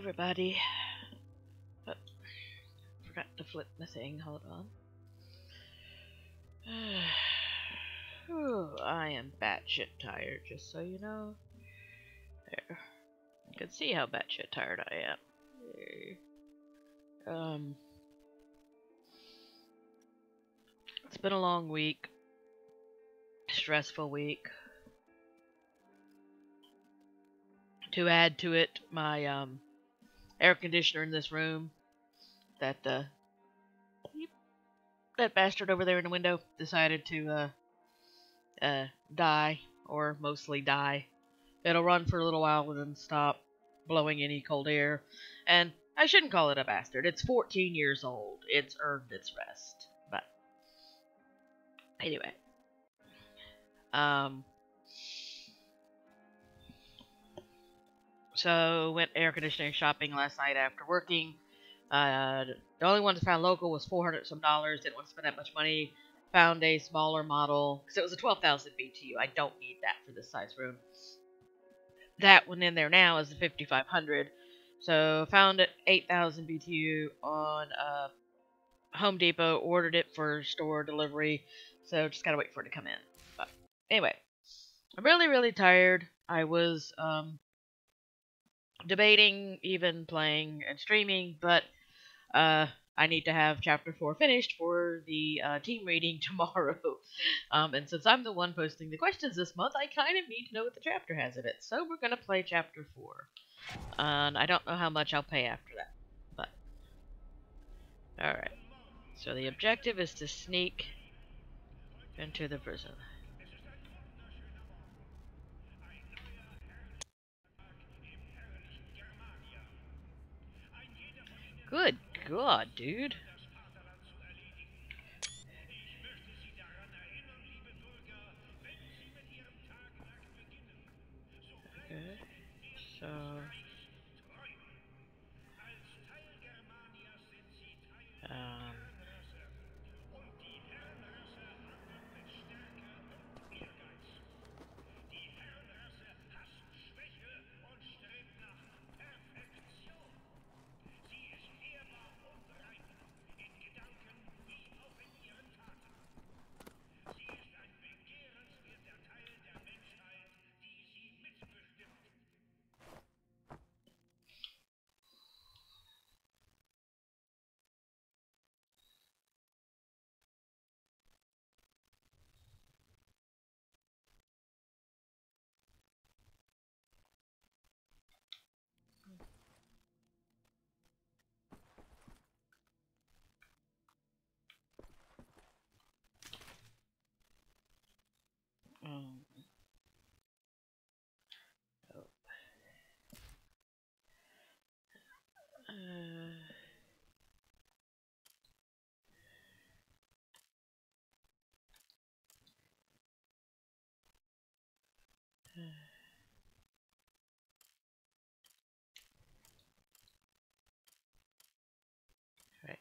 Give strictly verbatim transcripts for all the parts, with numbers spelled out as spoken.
everybody. Oh, forgot to flip the thing. Hold on. Whew, I am batshit tired, just so you know. There. You can see how batshit tired I am. There. Um, it's been a long week. Stressful week. To add to it, my um, air conditioner in this room, that uh, that bastard over there in the window decided to uh, uh, die, or mostly die. It'll run for a little while and then stop blowing any cold air. And I shouldn't call it a bastard. It's fourteen years old. It's earned its rest. But anyway, um. So, went air conditioning shopping last night after working. Uh, the only one that found local was four hundred some dollars. Didn't want to spend that much money. Found a smaller model, because it was a twelve thousand B T U. I don't need that for this size room. That one in there now is a fifty-five hundred. So, found it eight thousand B T U on uh, Home Depot. Ordered it for store delivery. So, just gotta wait for it to come in. But anyway, I'm really, really tired. I was... um. debating even playing and streaming, but uh, I need to have chapter four finished for the uh, team reading tomorrow. um, and since I'm the one posting the questions this month, I kind of need to know what the chapter has in it. So we're going to play chapter four. And I don't know how much I'll pay after that. But alright. So the objective is to sneak into the prison. Good God, dude. Okay, so... Um... um oh. Uh... Right.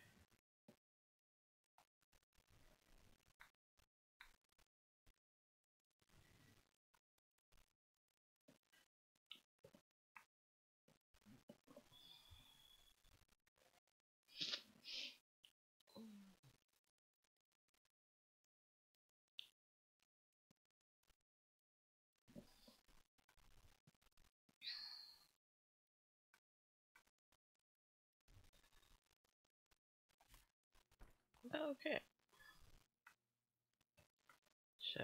Okay. So...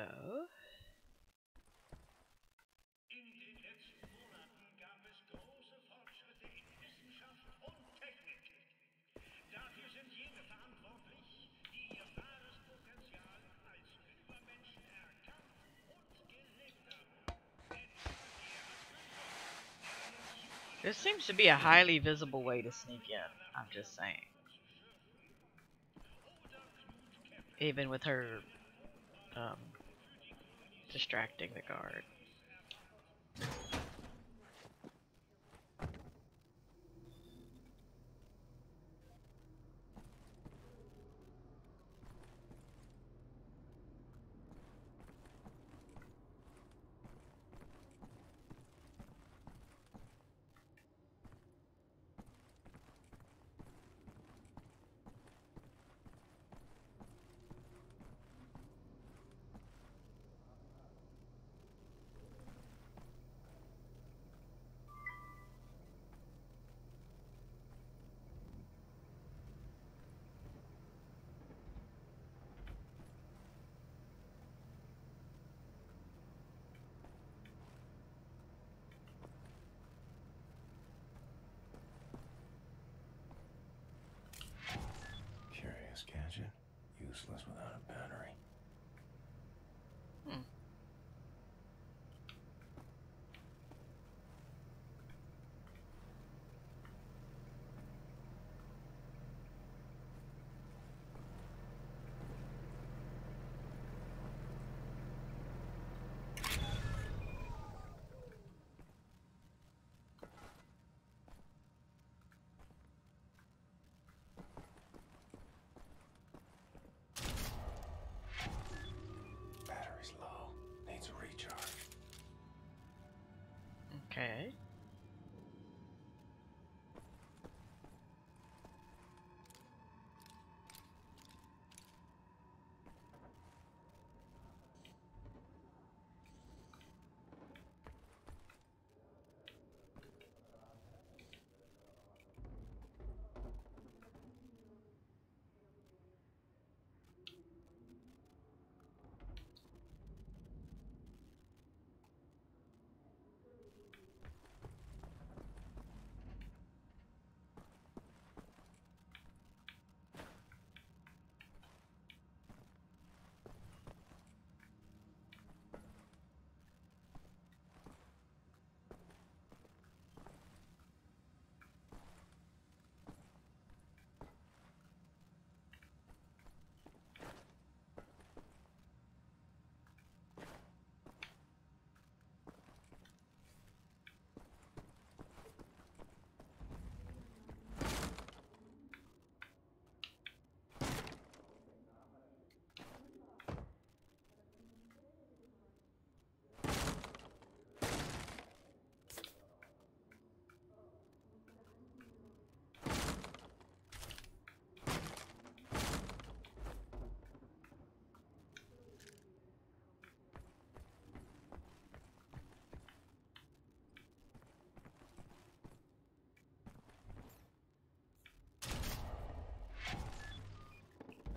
There seems to be a highly visible way to sneak in. I'm just saying. Even with her um, distracting the guard.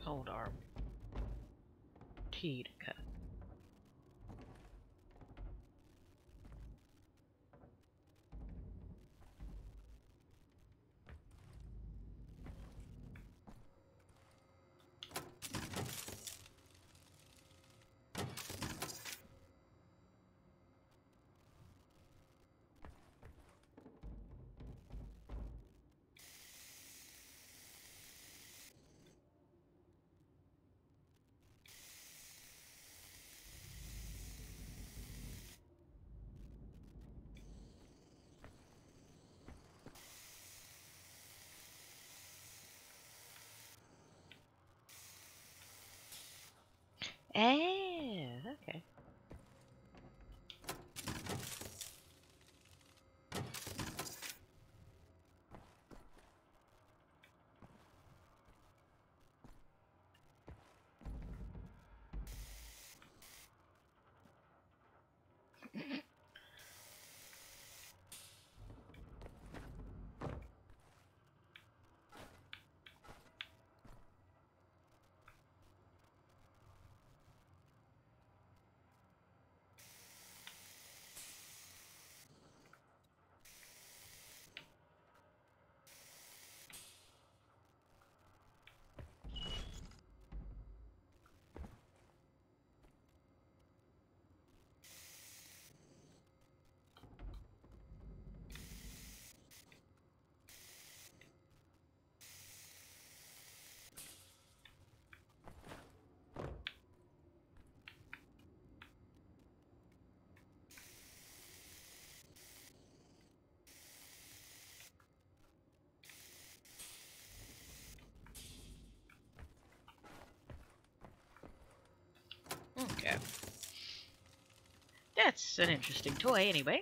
Hold arm. T to cut. Eh, okay. Okay. That's an interesting toy, anyway.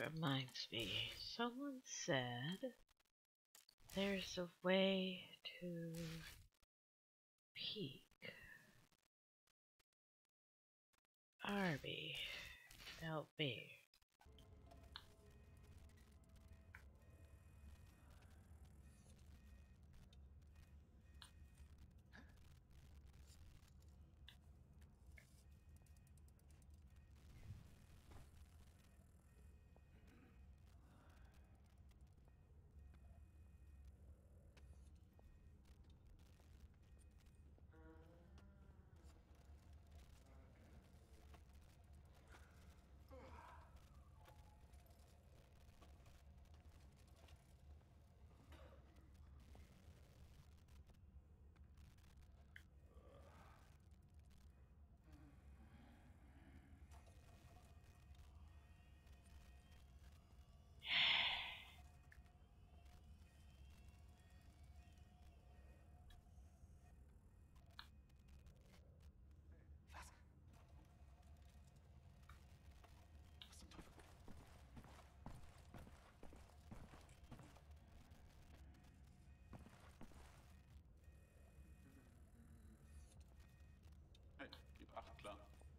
reminds me, someone said there's a way to peek. Arby, help me. Hey, gib acht, klar.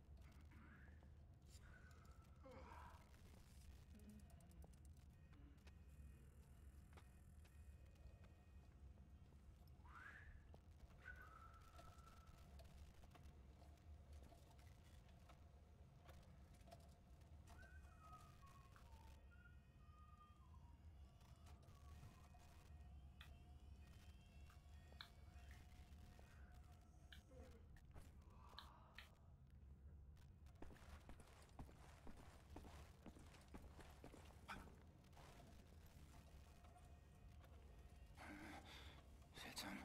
Seltsam.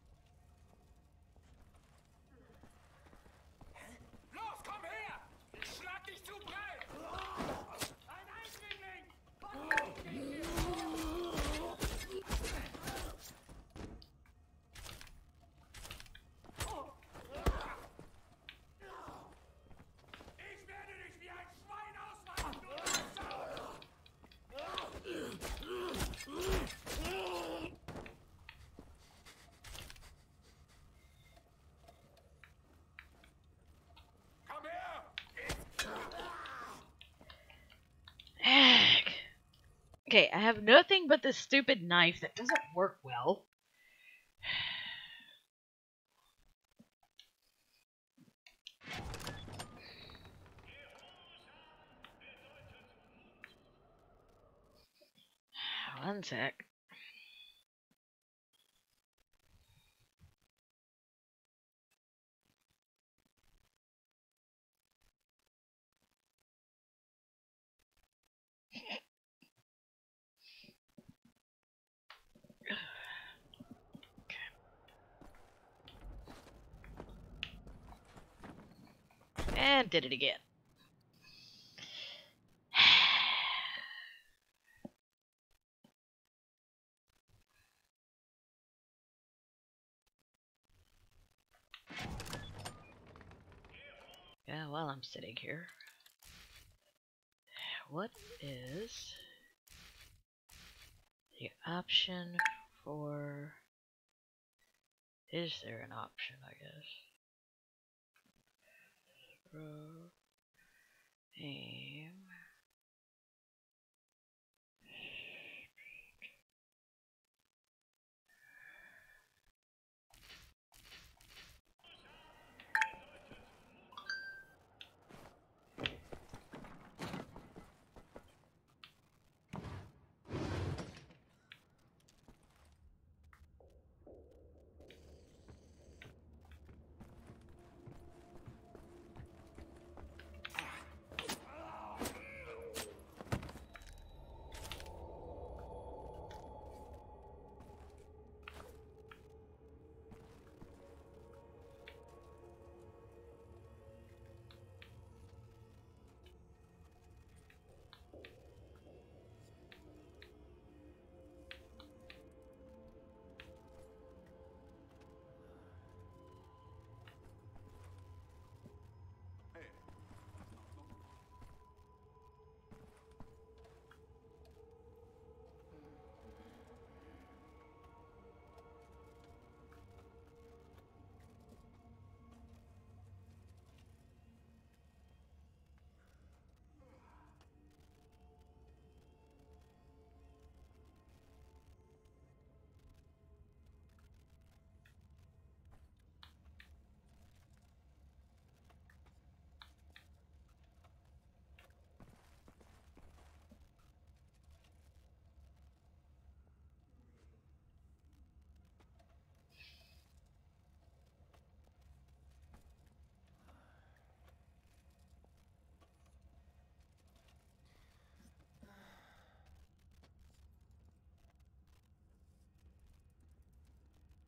Los, komm her! Ich schlag dich zu breit! Ein Eindringling! Ich werde dich wie ein Schwein ausmachen, du Wichser! Komm her! Heck. Okay, I have nothing but this stupid knife that doesn't work well. One sec. And did it again. Yeah, while I'm sitting here, what is the option for... Is there an option, I guess? Throw, aim...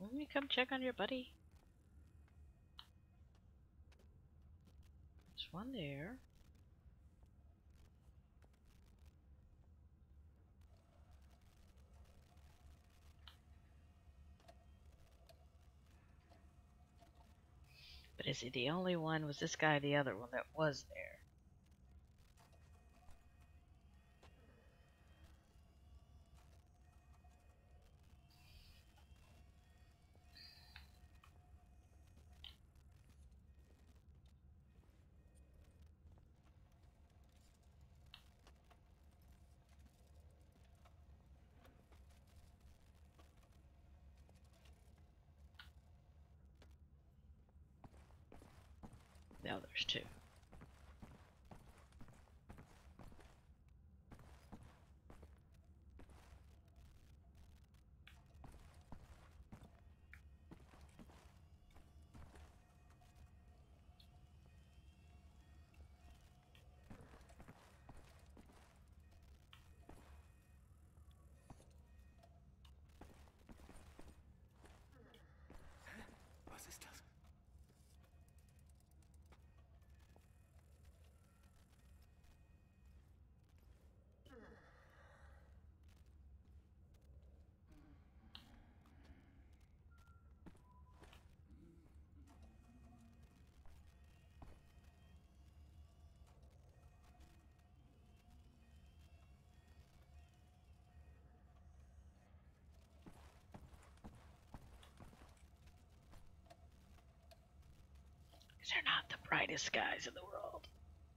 Let me come check on your buddy. There's one there. But is he the only one? Was this guy the other one that was there? No, there's two. Was ist das? They're not the brightest guys in the world.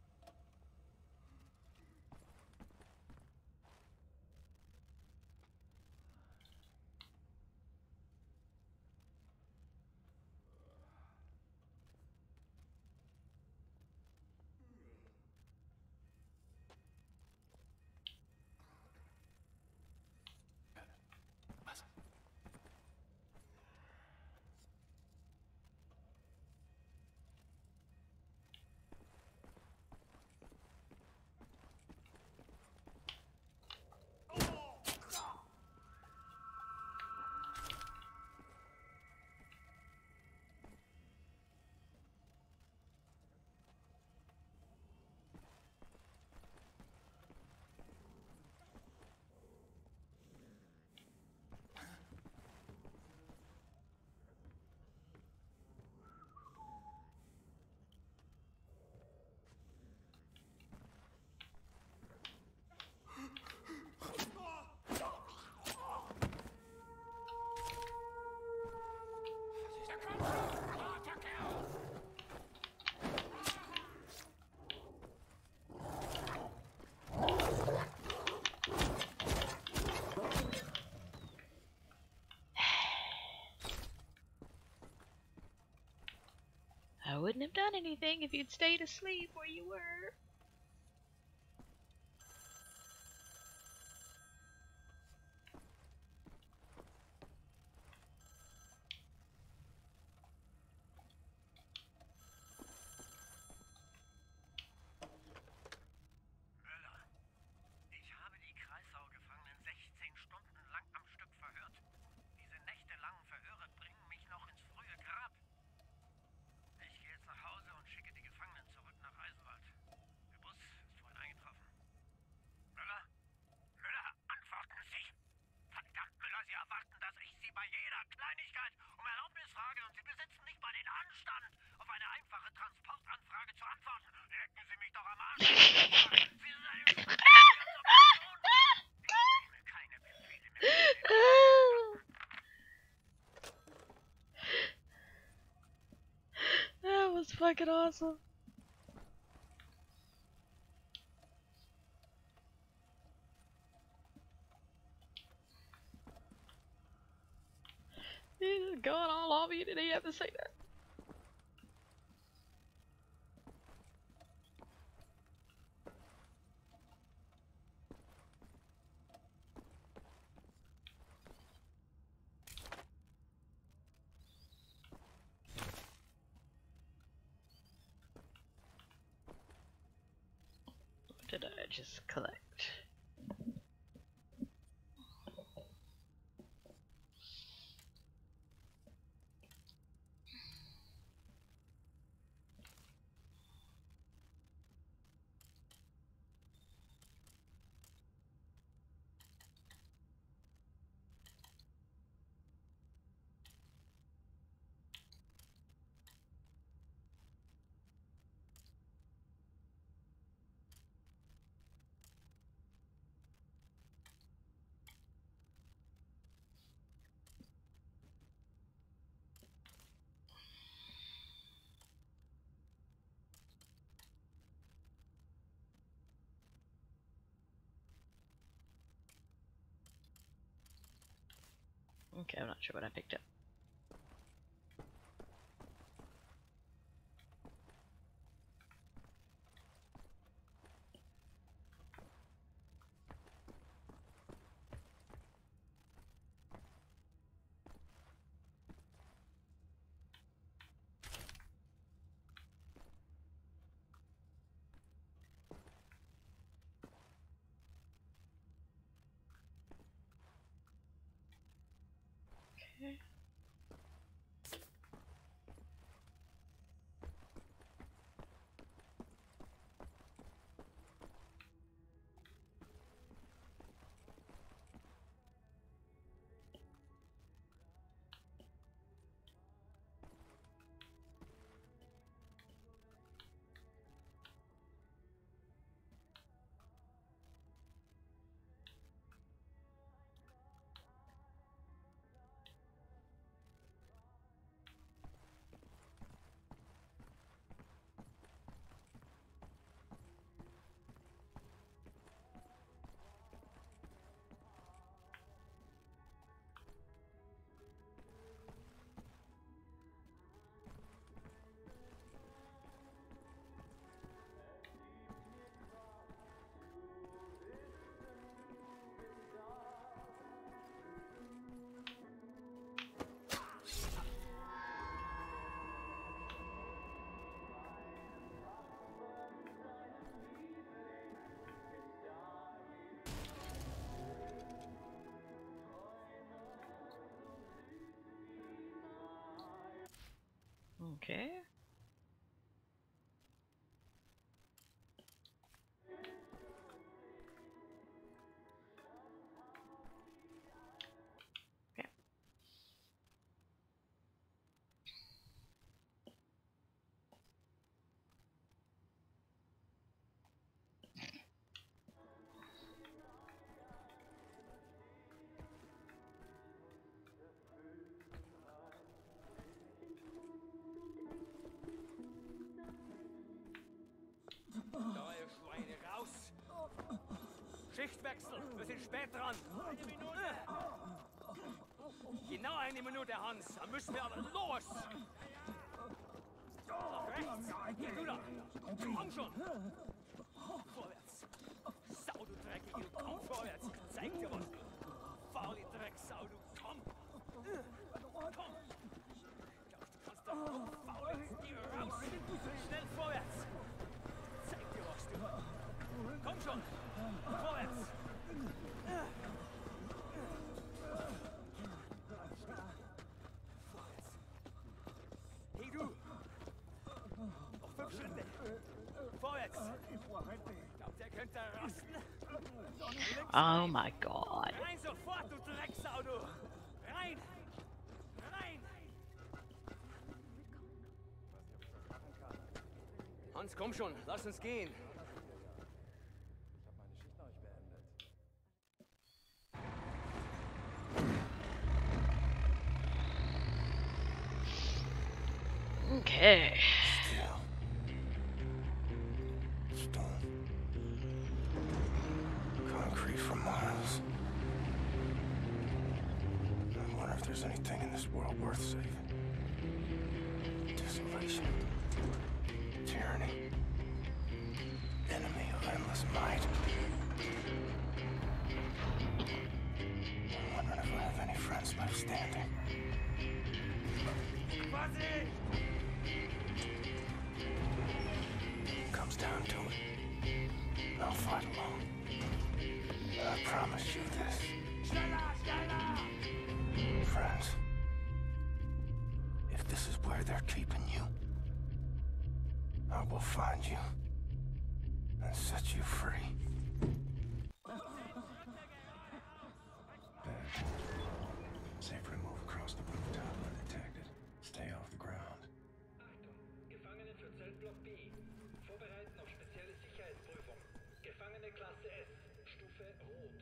Was? I wouldn't have done anything if you'd stayed asleep where you were. Müller, ich habe die Kreissaugefangenen sechzehn Stunden lang am Stück verhört. Diese nächtelangen Verhöre bringen mich noch ins frühe Grab. Ich gehe jetzt nach Hause und schicke die Gefangenen zurück nach Eisenwald. Der Bus ist vorhin eingetroffen. Müller? Müller, antworten Sie! Verdammt, Müller, Sie erwarten, dass ich Sie bei jeder Kleinigkeit um Erlaubnis frage und Sie besitzen nicht mal den Anstand, auf eine einfache Transportanfrage zu antworten. Lecken Sie mich doch am Arsch! Sie sind eine Schwachsinn! Ich nehme keine Befehle mehr. That was fucking awesome. He's just going all over you. Did he have to say that? What did I just collect? Okay, I'm not sure what I picked up. Okay. Okay. Okay. Neue Schweine raus! Schichtwechsel, wir sind spät dran. Eine Minute! Genau eine Minute, Hans. Dann müssen wir aber los! Nach rechts! Geh du da! Komm schon! Vorwärts! Sau, du Dreckige, komm vorwärts! Ich zeig dir was! Faule Drecksau, du komm! Komm! Glaubst du kannst da faule Geh raus! Schnell vorwärts! Zeig dir was, du! Komm schon! Vorwärts! Vorwärts! Hey du! Noch fünf Schritte! Vorwärts! Glaubt ihr, könnt da rasten? Oh my god. Rein sofort, du Drecksau, du! Rein! Rein! Hans, komm schon, lass uns gehen! Okay. Still. Stone. Concrete for miles. I wonder if there's anything in this world worth saving. Desolation. Tyranny. Enemy of endless might. I'm wondering if I have any friends left standing. Comes down to it. I'll fight alone. I promise you this. Friends, if this is where they're keeping you, I will find you and set you free. Safe remove across the rooftop undetected. Stay off the ground. Achtung, Gefangene für Zellblock B. Vorbereiten auf spezielle Sicherheitsprüfung. Gefangene Klasse S. Stufe Rot.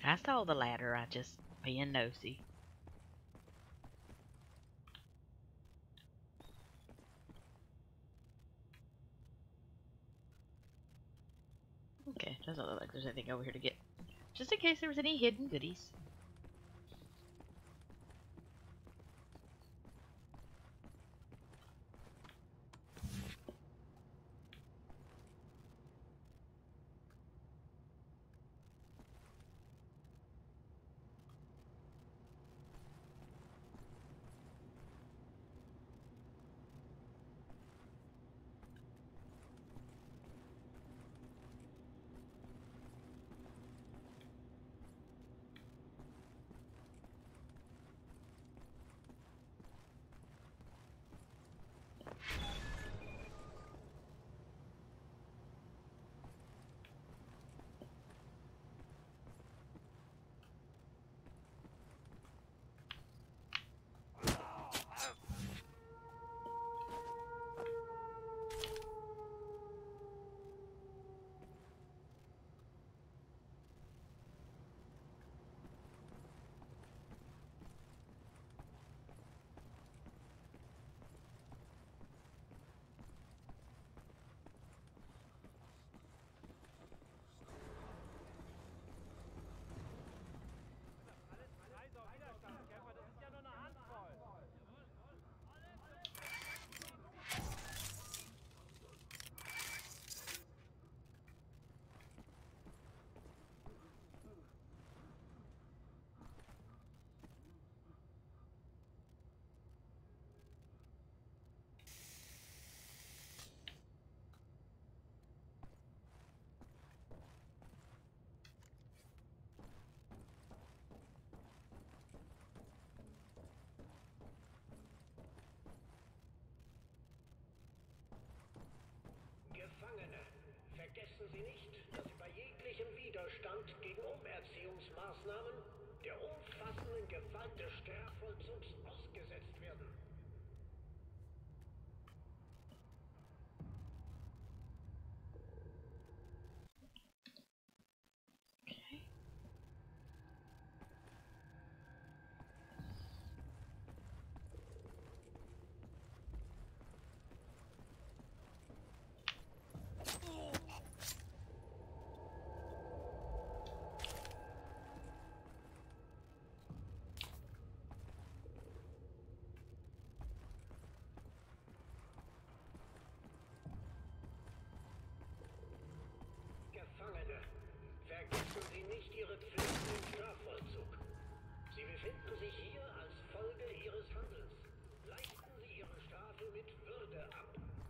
I saw the ladder, I just being nosy. Okay, doesn't look like there's anything over here to get. Just in case there was any hidden goodies. Gefangene, vergessen Sie nicht, dass Sie bei jeglichem Widerstand gegen Umerziehungsmaßnahmen der umfassenden Gewalt des Strafvollzugs ausgesetzt werden. Gefangene, vergessen Sie nicht Ihre Pflichten im Strafvollzug. Sie befinden sich hier als Folge Ihres Handelns. Leisten Sie Ihre Strafe mit Würde ab.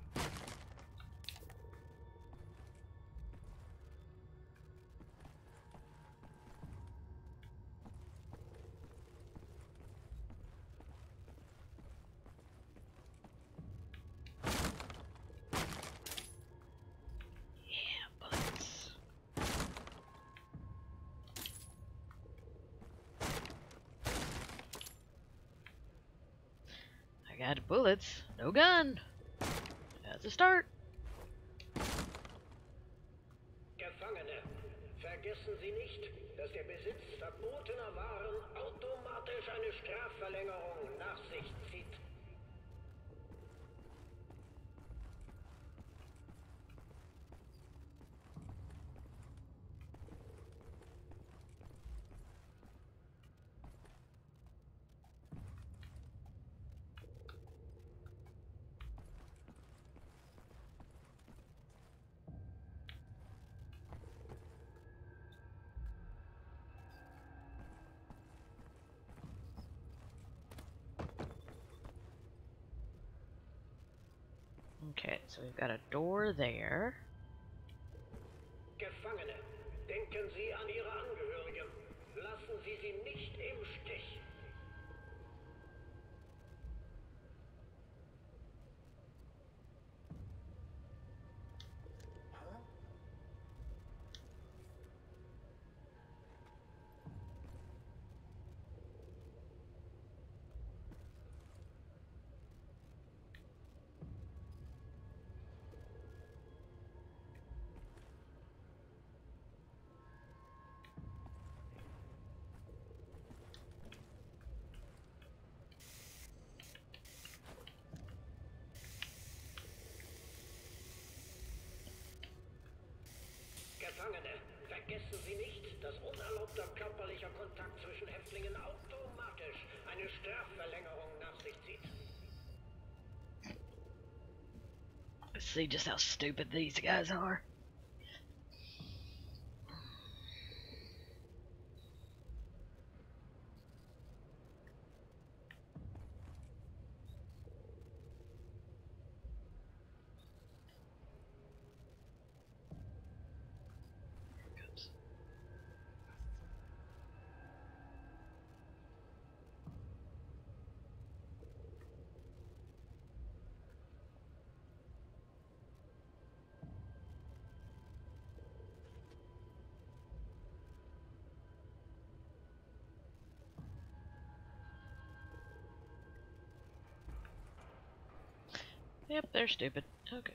Yeah, bullets. I got bullets, no gun. That's a start. Gefangene, vergessen Sie nicht, dass der Besitz verbotener Waren automatisch eine Strafverlängerung nach sich zieht. Okay, so we've got a door there. Gefangene, denken Sie an Ihre Angehörigen. Lassen Sie sie nicht im Stich. Vergessen Sie nicht, dass unerlaubter körperlicher Kontakt zwischen Häftlingen automatisch eine Strafverlängerung nach sich zieht. Let's see just how stupid these guys are. Yep, they're stupid. Okay.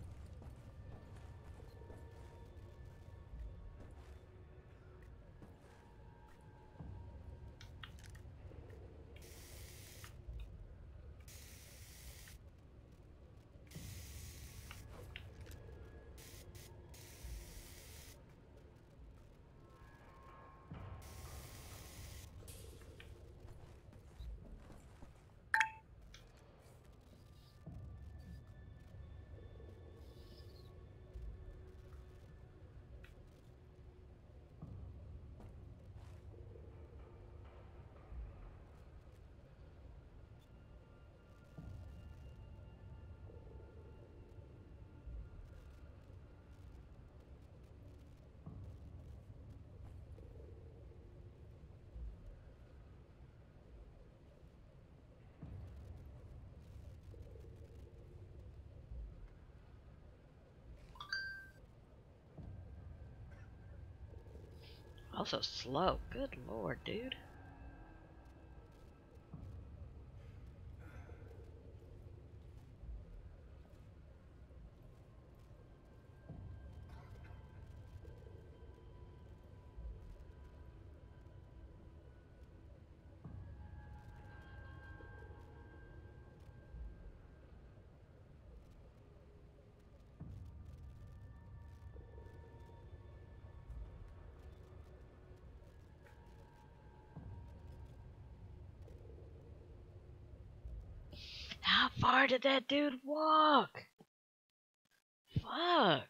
Also slow. Good lord, dude. How far did that dude walk? Fuck.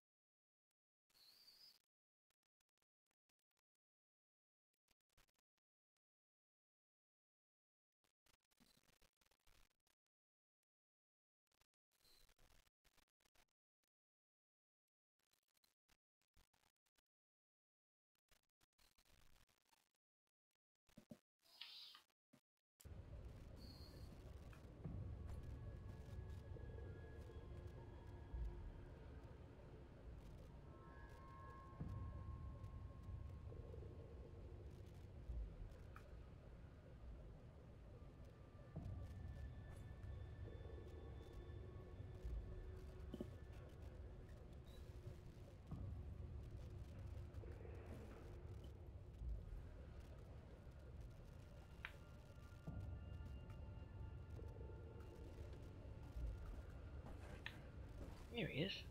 Here he is.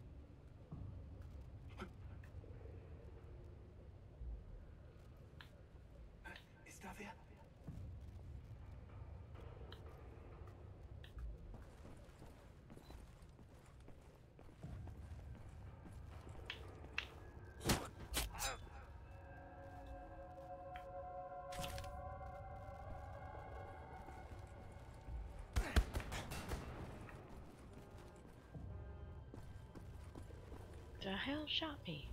Ist da wer? The hell shot me?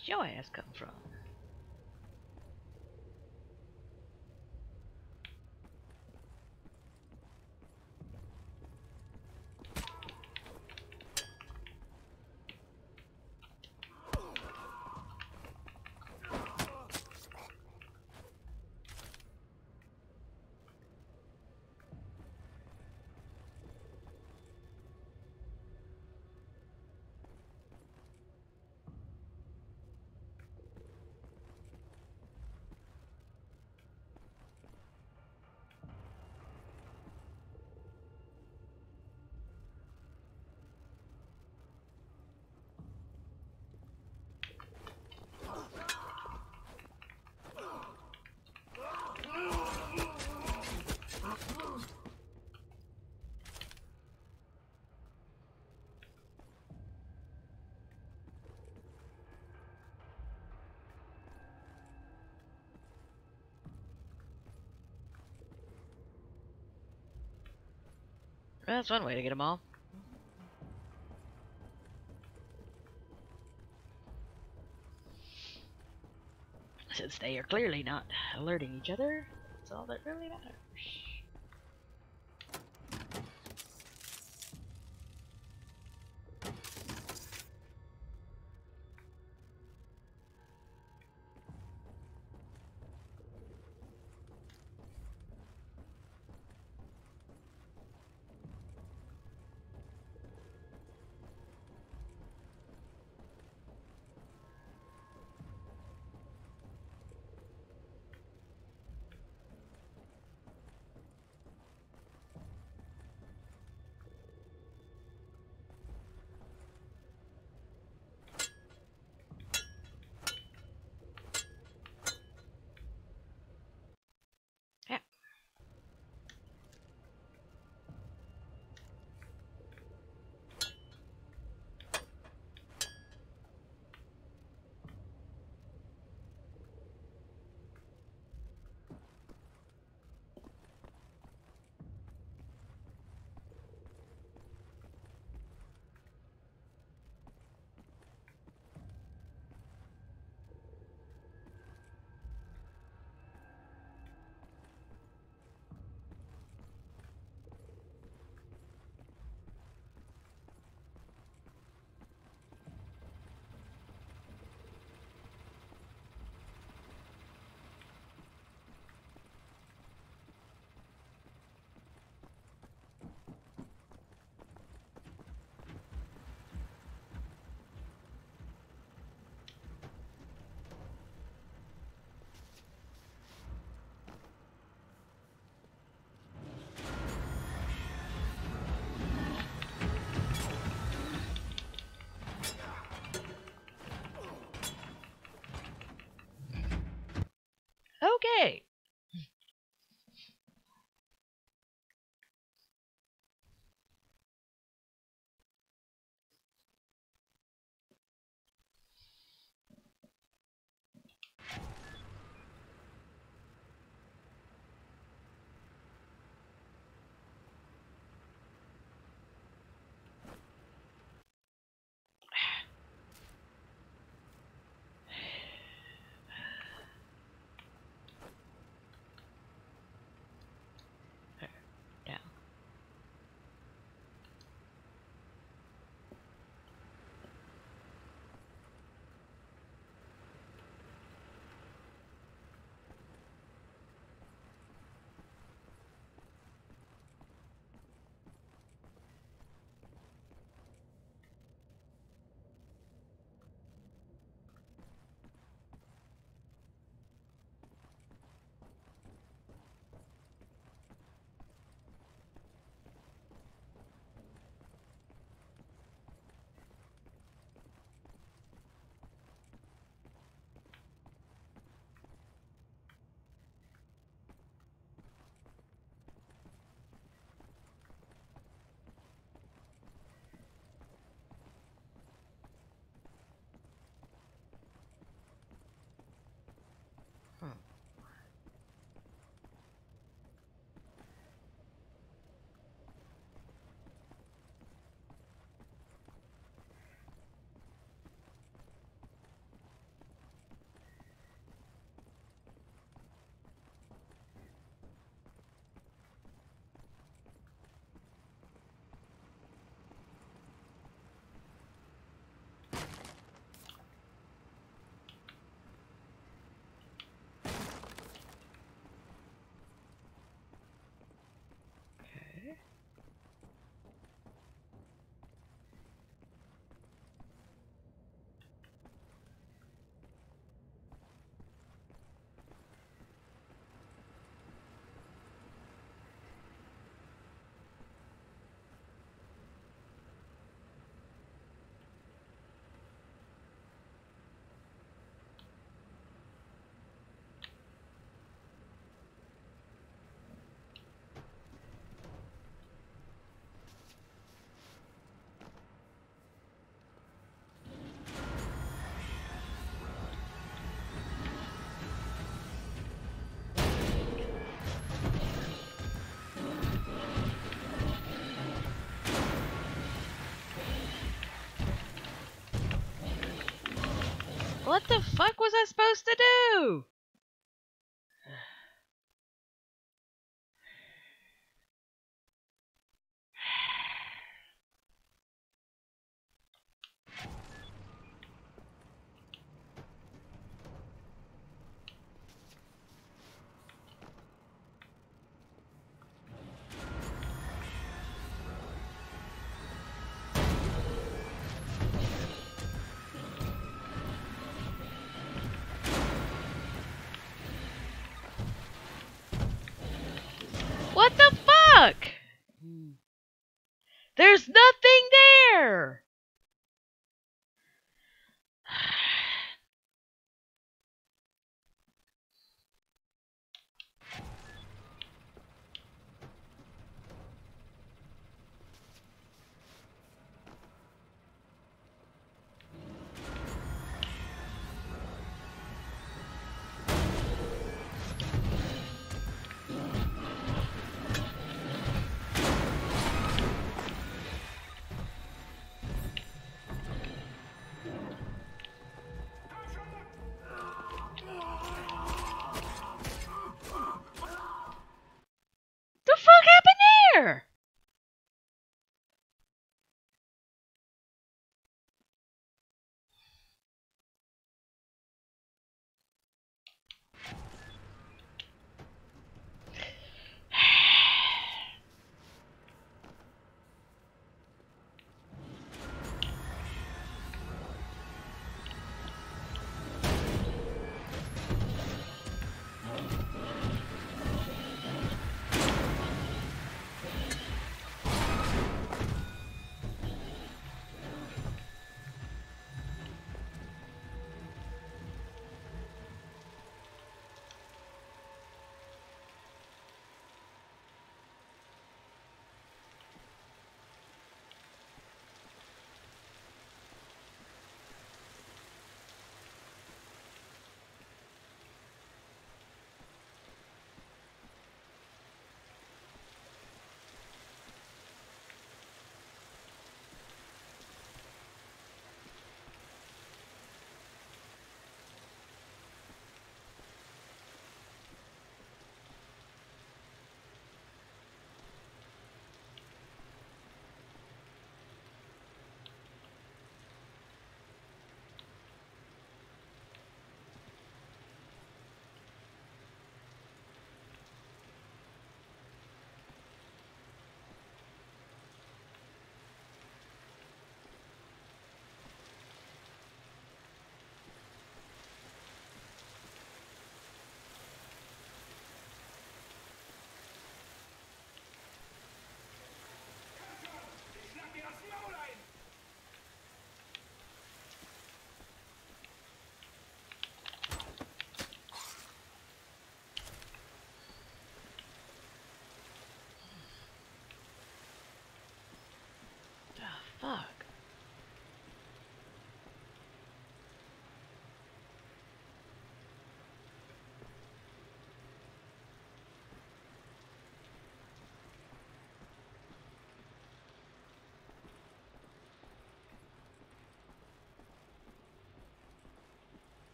your ass come from? That's one way to get them all. Since they are clearly not alerting each other, that's all that really matters. What the fuck was I supposed to do? What the fuck? There's nothing there.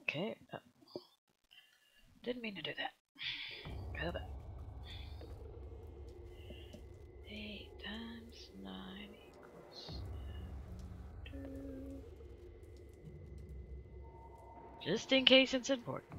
Okay. Uh, didn't mean to do that. Go back. eight times nine equals two. Just in case it's important.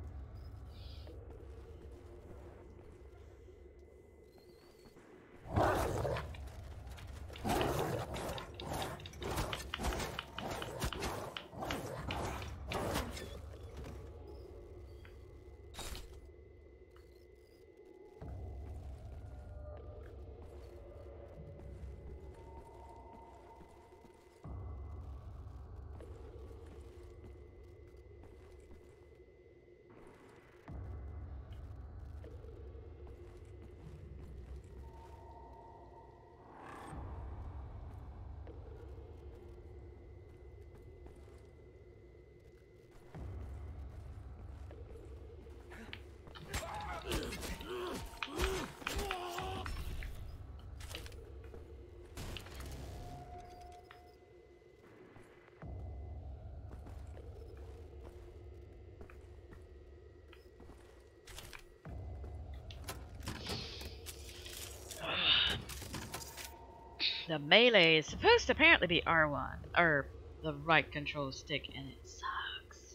The melee is supposed to apparently be R one, or the right control stick, and it sucks.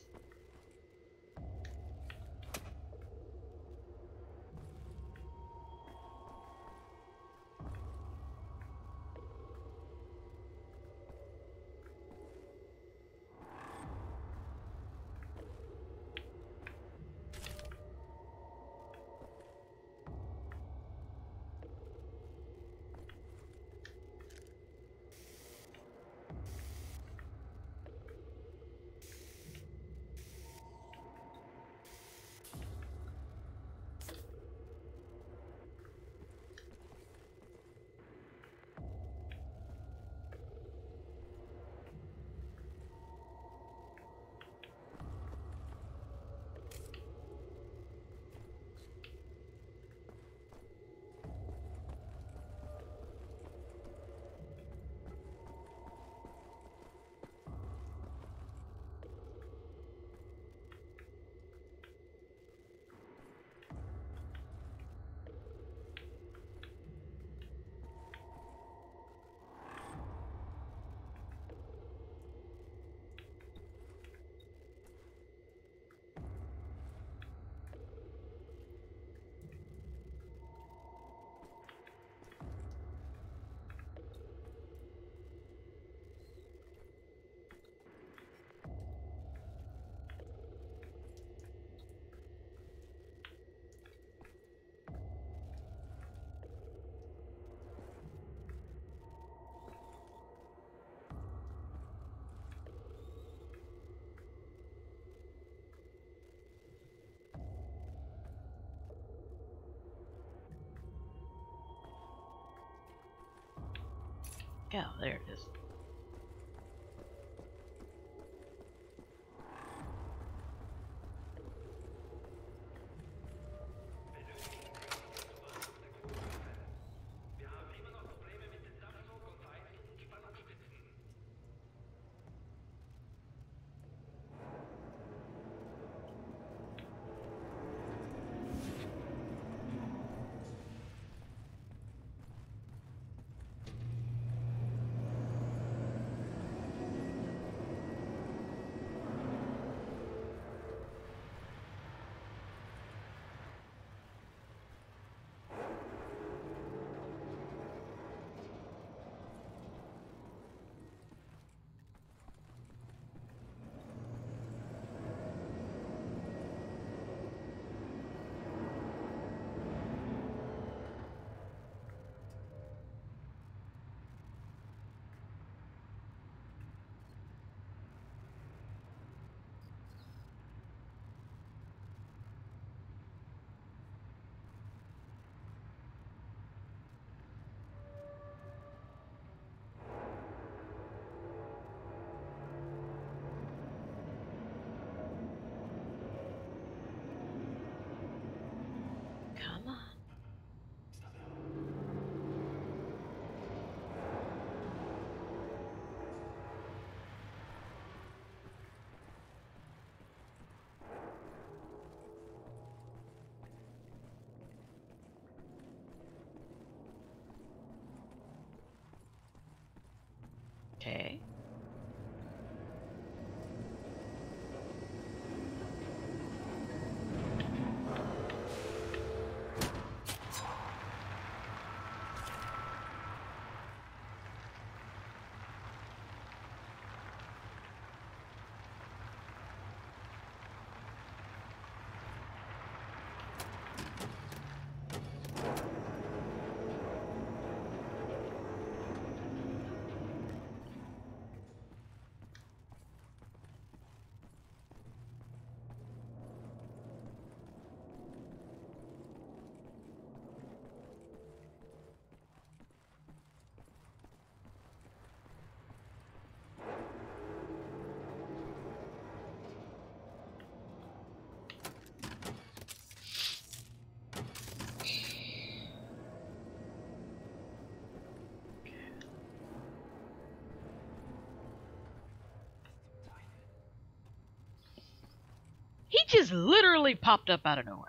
Yeah, there it is. Wir haben immer noch Probleme mit dem Dampfdruck und vereinzelten Spannungsspitzen. Come on. Okay. He just literally popped up out of nowhere.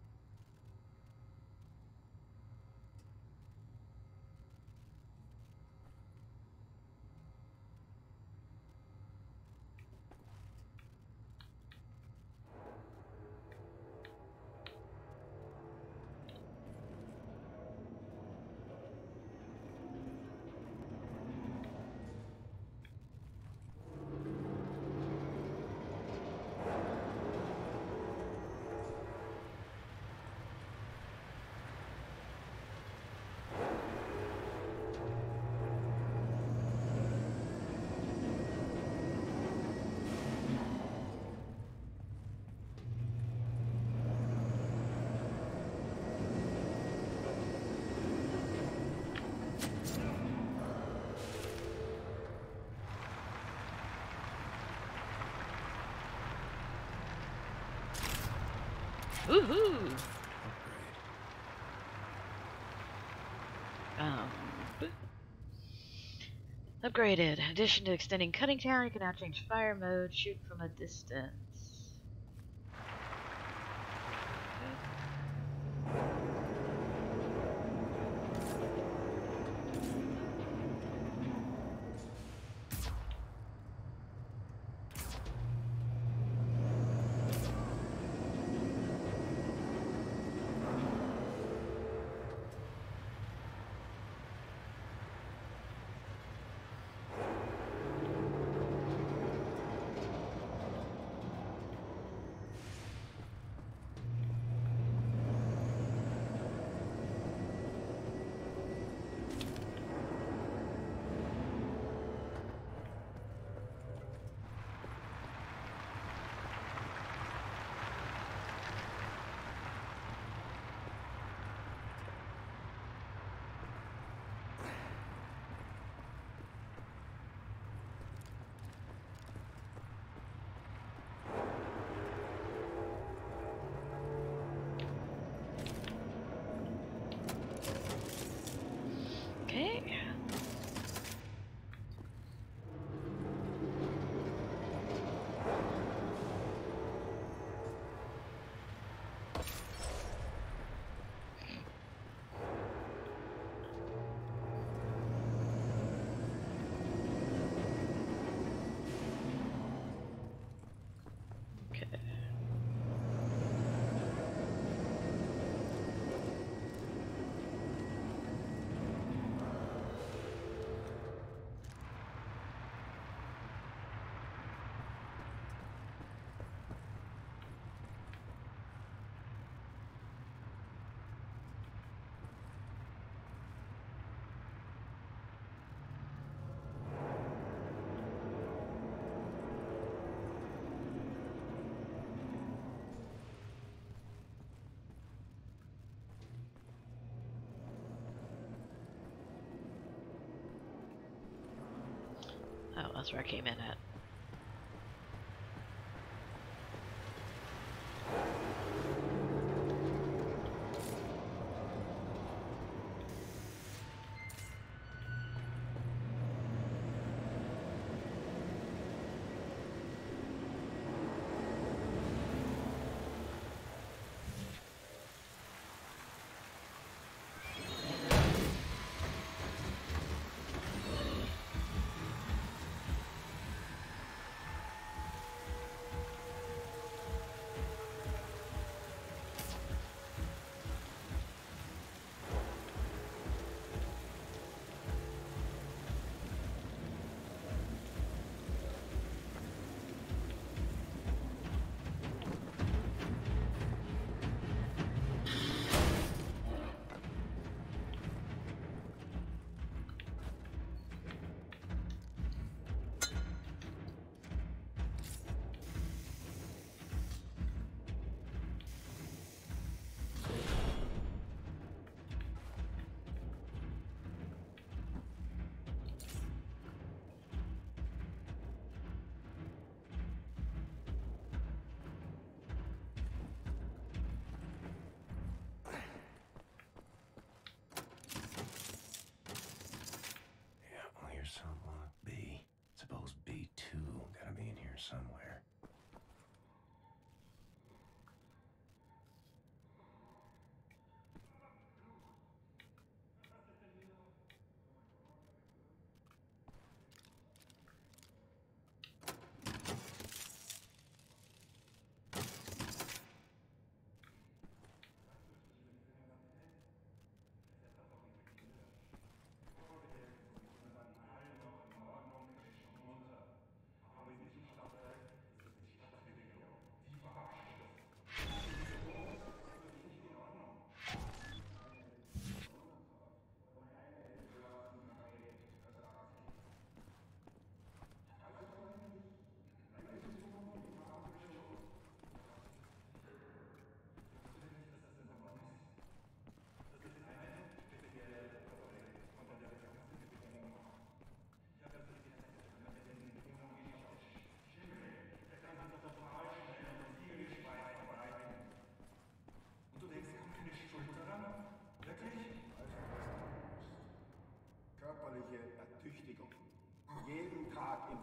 Woohoo! Um, upgraded. In addition to extending cutting tower, you can now change fire mode, shoot from a distance. Okay. Okay. Oh, that's where I came in at.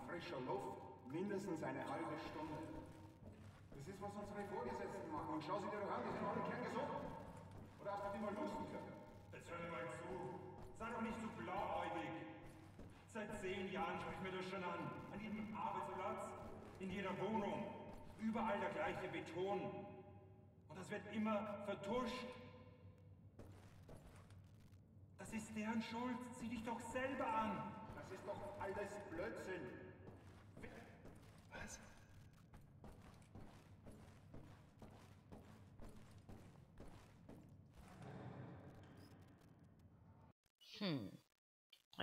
frischer Luft mindestens eine halbe Stunde. Das ist, was unsere Vorgesetzten machen. Und schau sie dir doch an, die sind alle kerngesund. Oder hast du die mal lusten können? Jetzt hör mir mal zu. Sei doch nicht so blauäugig. Seit zehn Jahren sprechen wir das schon an. An jedem Arbeitsplatz, in jeder Wohnung. Überall der gleiche Beton. Und das wird immer vertuscht. Das ist deren Schuld. Sieh dich doch selber an. Das ist doch alles Blödsinn. Was? Hm. Ja.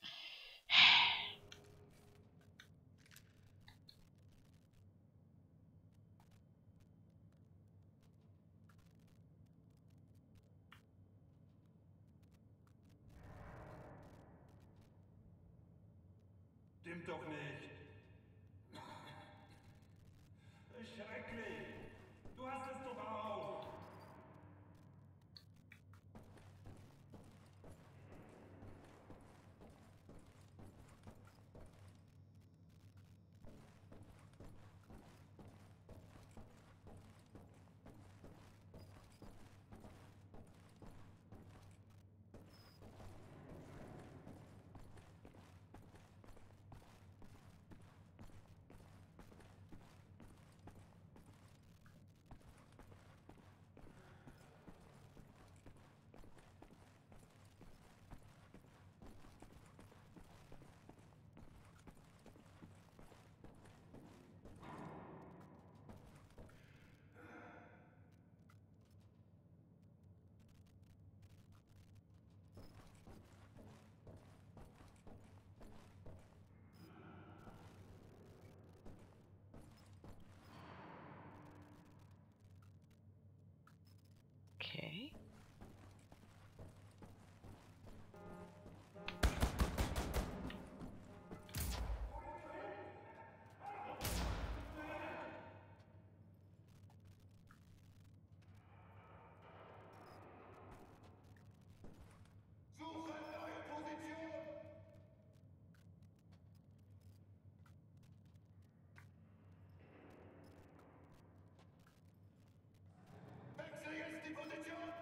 Stimmt doch nicht. Das ist schrecklich. Du hast es doch auch. Okay. Suche neue Position! Wechsel jetzt die Position!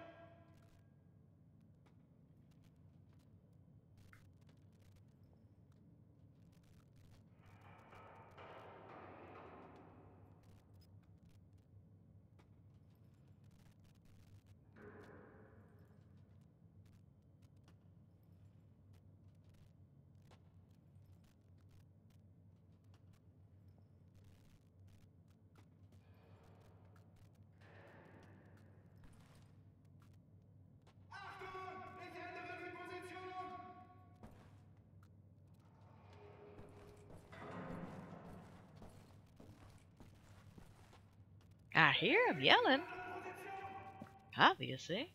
Achtung! Ich ändere die Position! I hear him yelling. Obviously.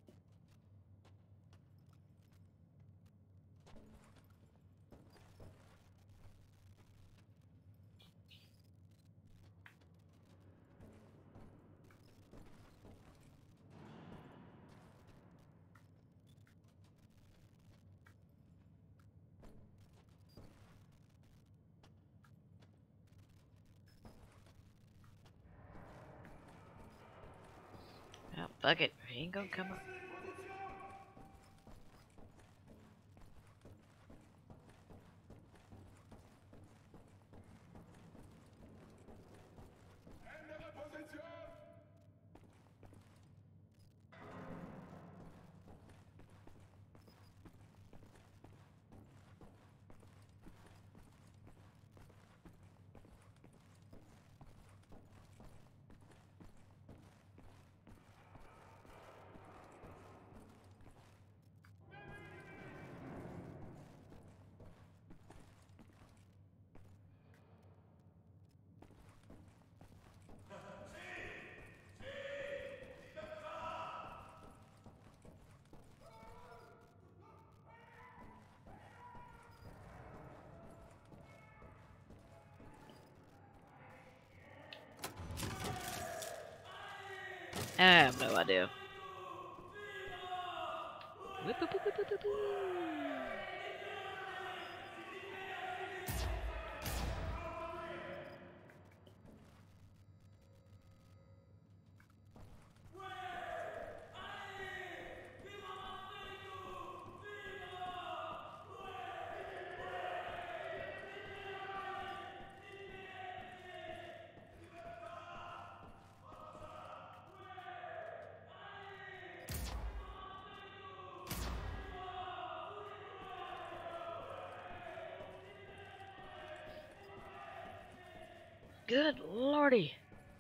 Oh, fuck it. He ain't gonna come up. Ändere Position! I have no idea. Whip, whip, whip, whip, whip, whip. Good lordy.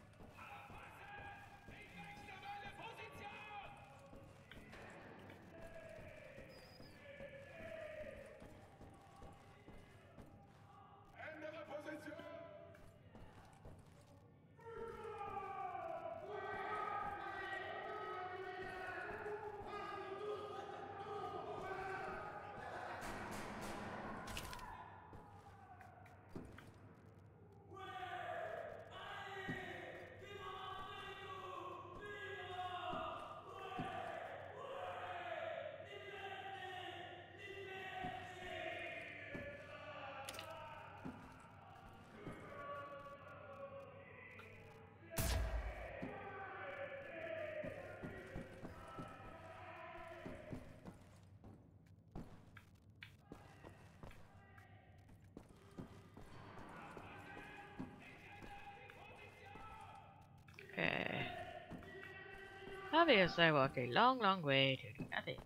Okay. Obviously, I walked a long, long way to do nothing.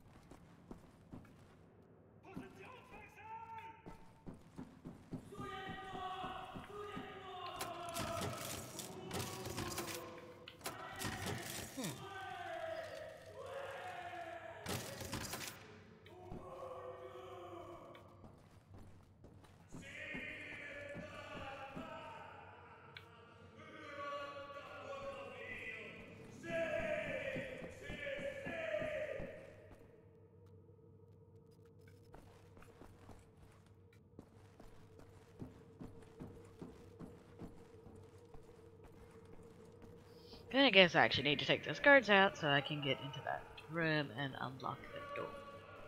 Then I guess I actually need to take those guards out so I can get into that room and unlock the door.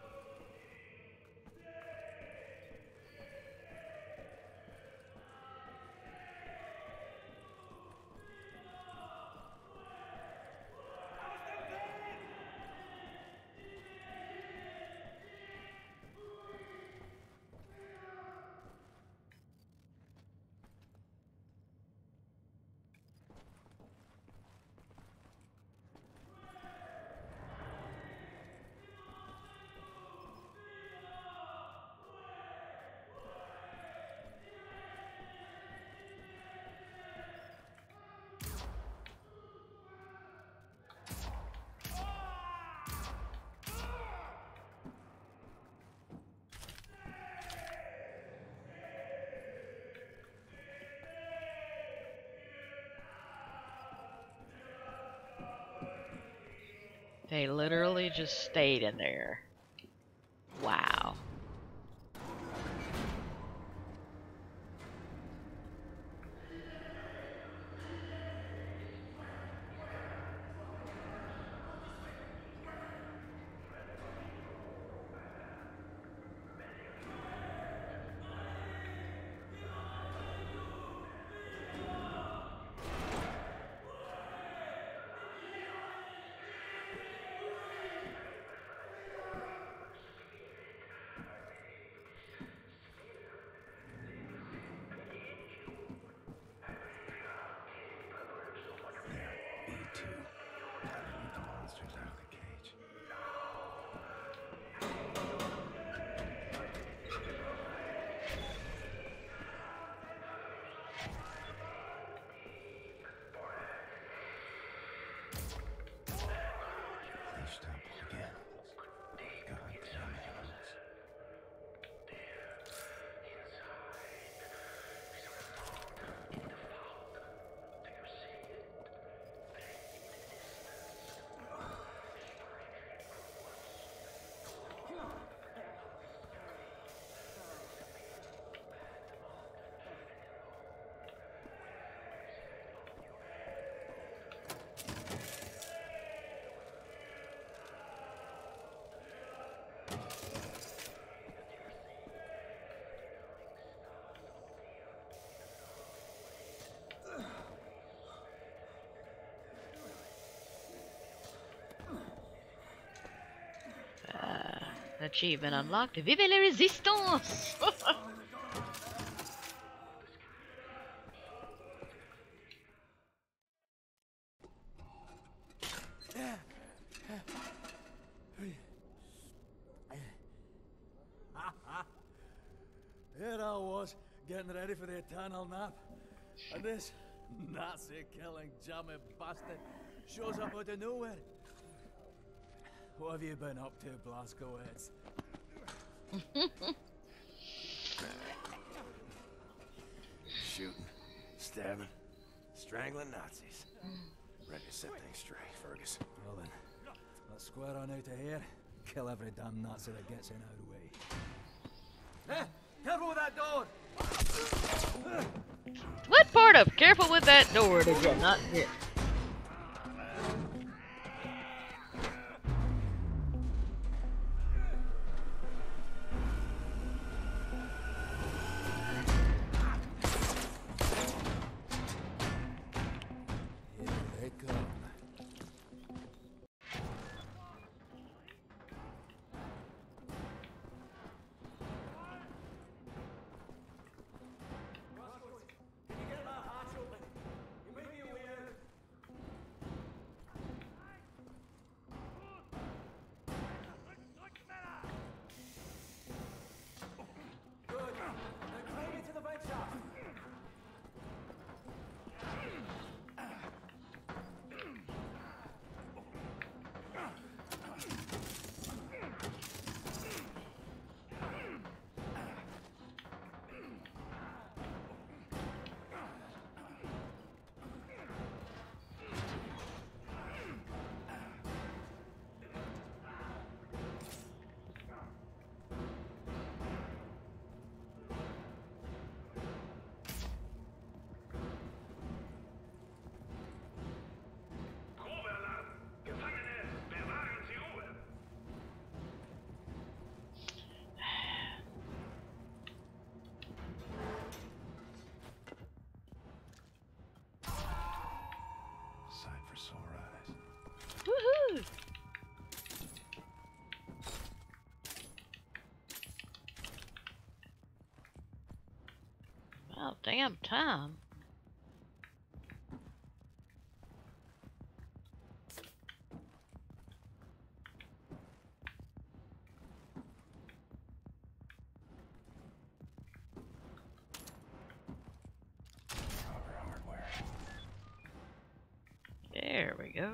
They literally just stayed in there. Wow. B two. Gotta lead the monsters out of the cage. They stumbled again. Goddamn animals. Uh, achievement unlocked. Vive la résistance! Here I was, getting ready for the eternal nap. And this Nazi-killing jammy bastard shows up out of nowhere. What have you been up to, Blazkowicz? Shooting, stabbing, strangling Nazis. Ready to set things straight, Fergus. Well then, let's square on out of here. Kill every damn Nazi that gets in our way. Hey, careful with that door! What part of careful with that door did you not get? Here they come. Sight for sore eyes. Woohoo! About damn time. Proper hardware. There we go.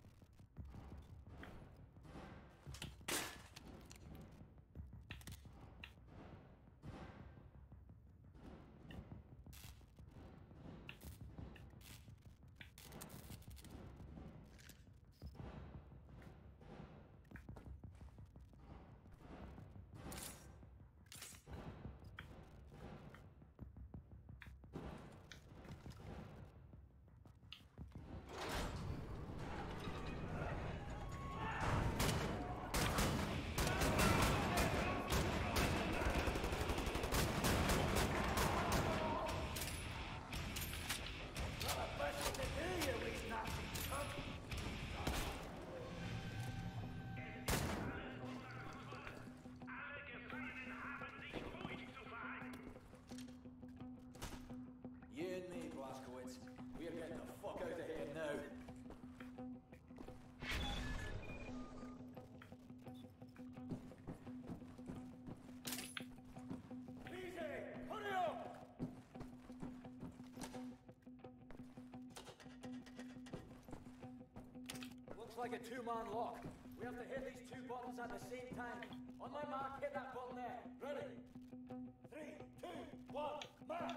You and me, Blazkowicz. We are getting the fuck out of here now. Easy! Hurry up! Looks like a two-man lock. We have to hit these two buttons at the same time. On my mark, hit that button there. Ready? Three, two, one, mark!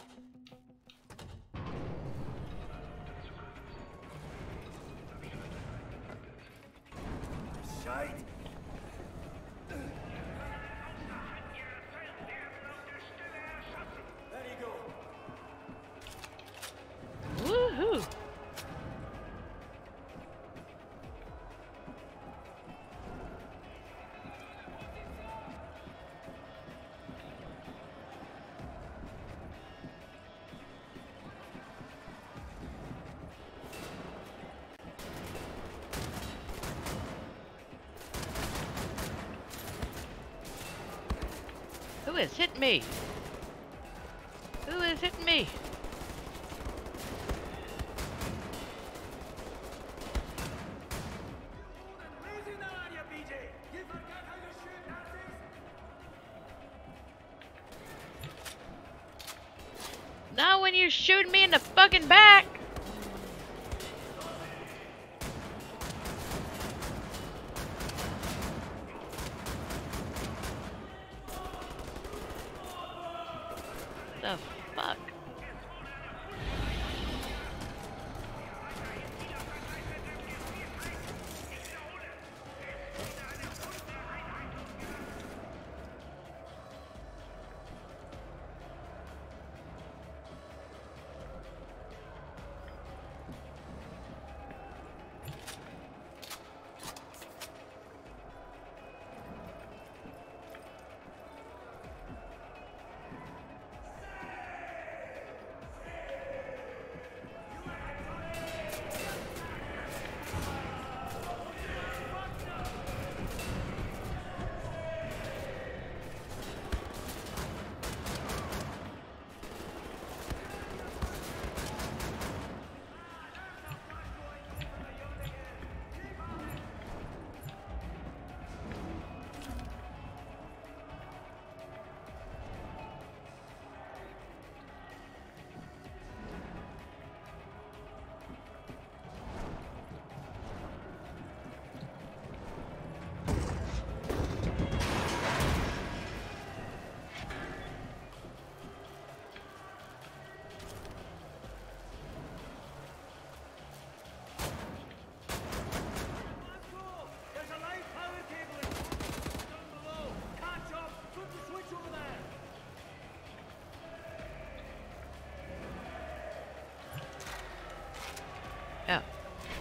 Shite! There you go. Woohoo! Who is hitting me? Who is hitting me? Now when you're shooting me in the fucking back. The fuck? Yeah.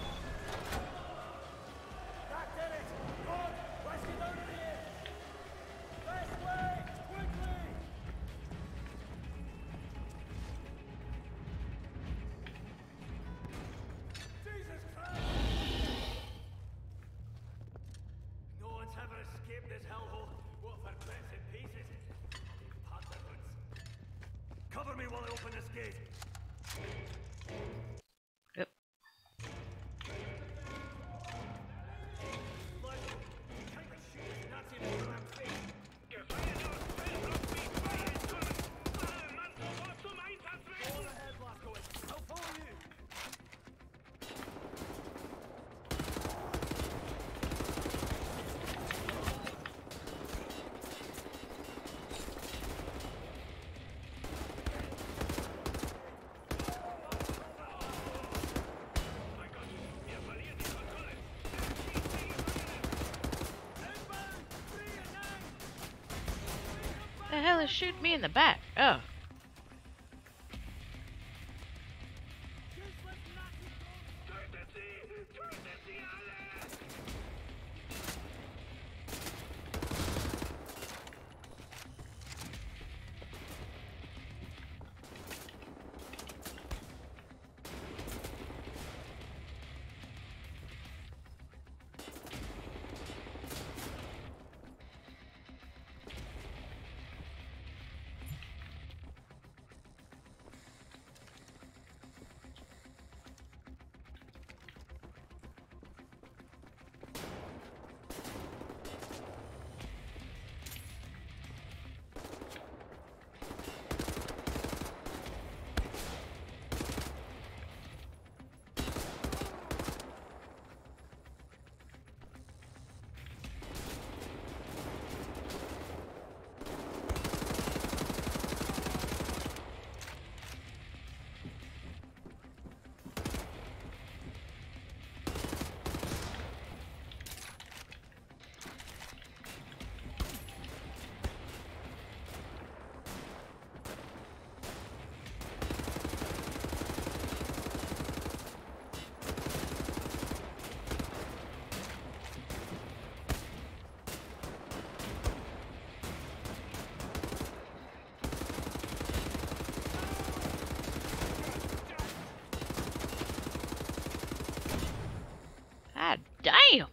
No one's ever escaped this hellhole. What for bits and pieces? Patterns. Cover me while I open this gate. Yep. The hell is shooting me in the back? Oh. God damn!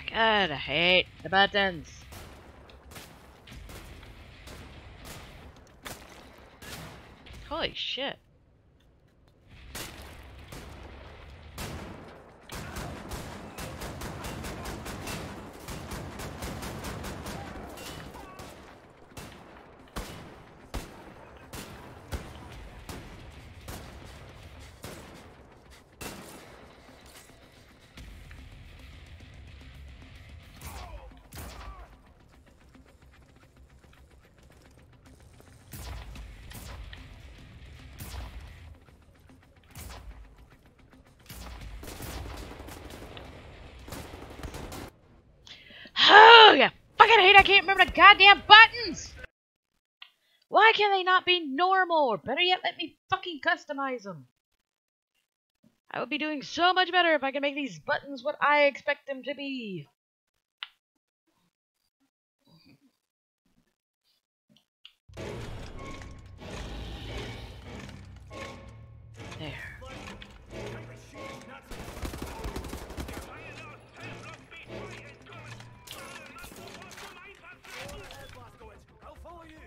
God, I hate the buttons. Holy shit. Oh, yeah. Fucking hate I can't remember the goddamn buttons! Why can they not be normal? Or better yet, let me fucking customize them. I would be doing so much better if I could make these buttons what I expect them to be. There. I'll follow you.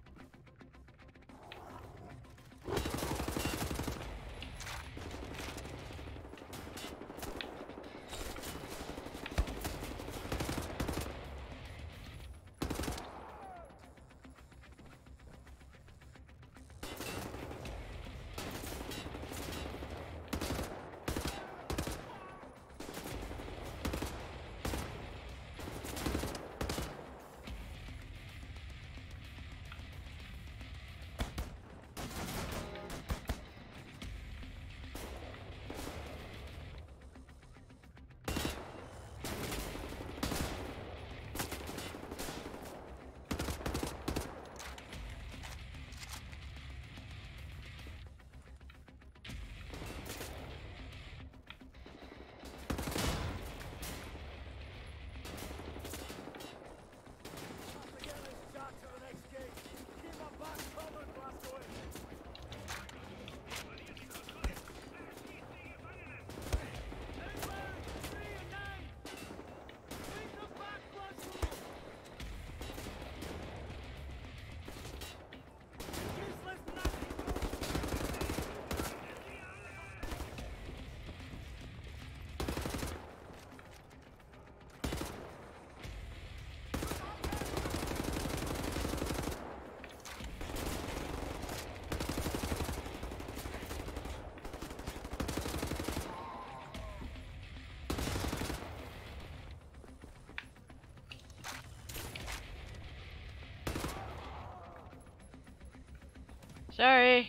Sorry.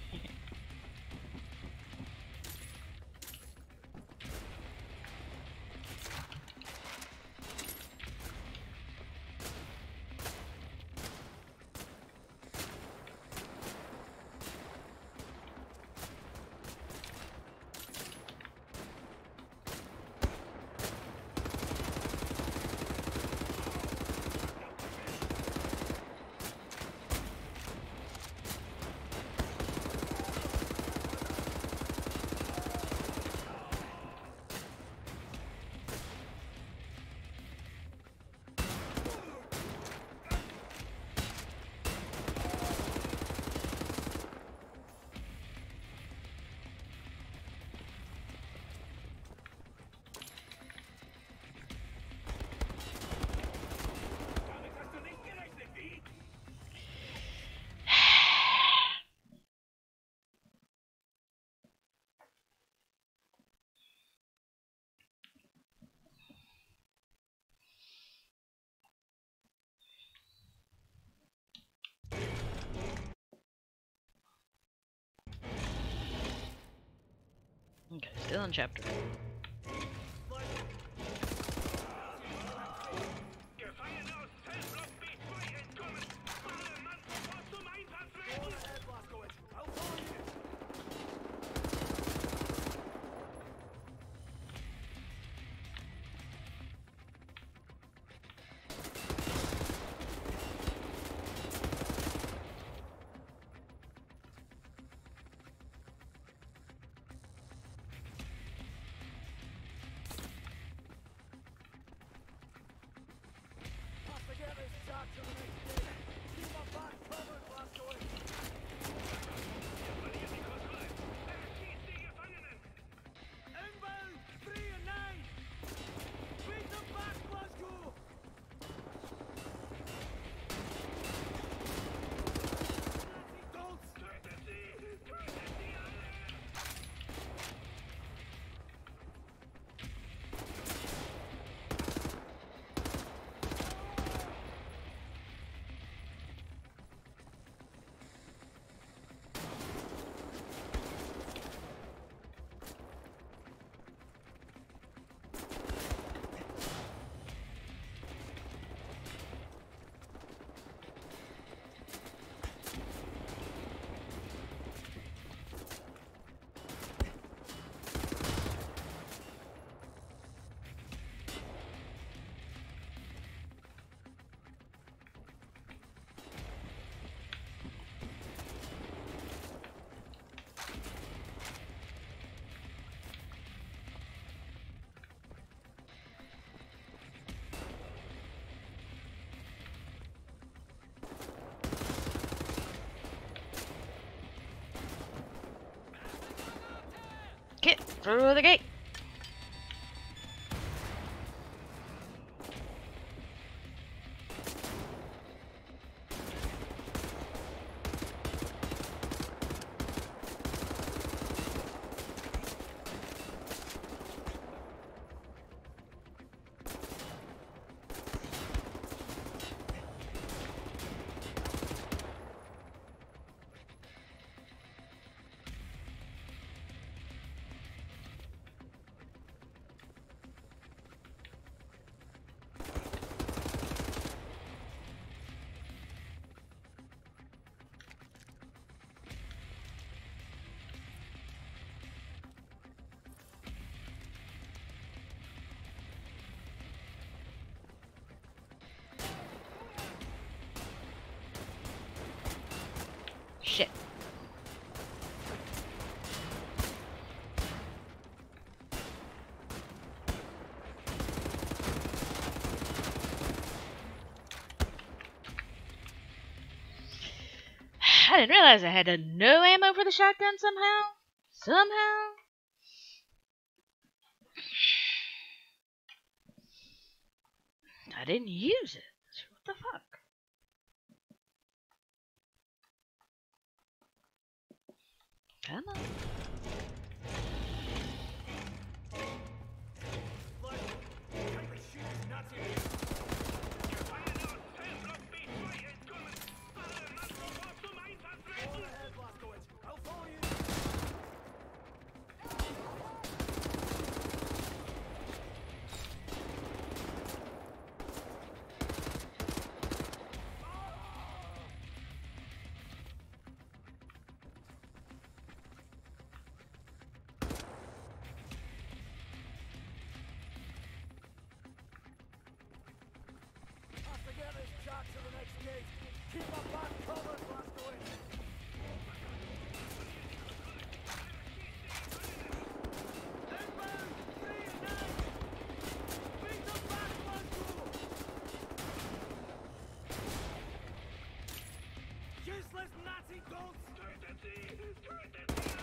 Okay, still in chapter. Get through the gate. Shit. I didn't realize I had no ammo for the shotgun somehow. Somehow. I didn't use it. What the fuck? Come on. Useless Nazi dolts! Tötet sie! Tötet sie!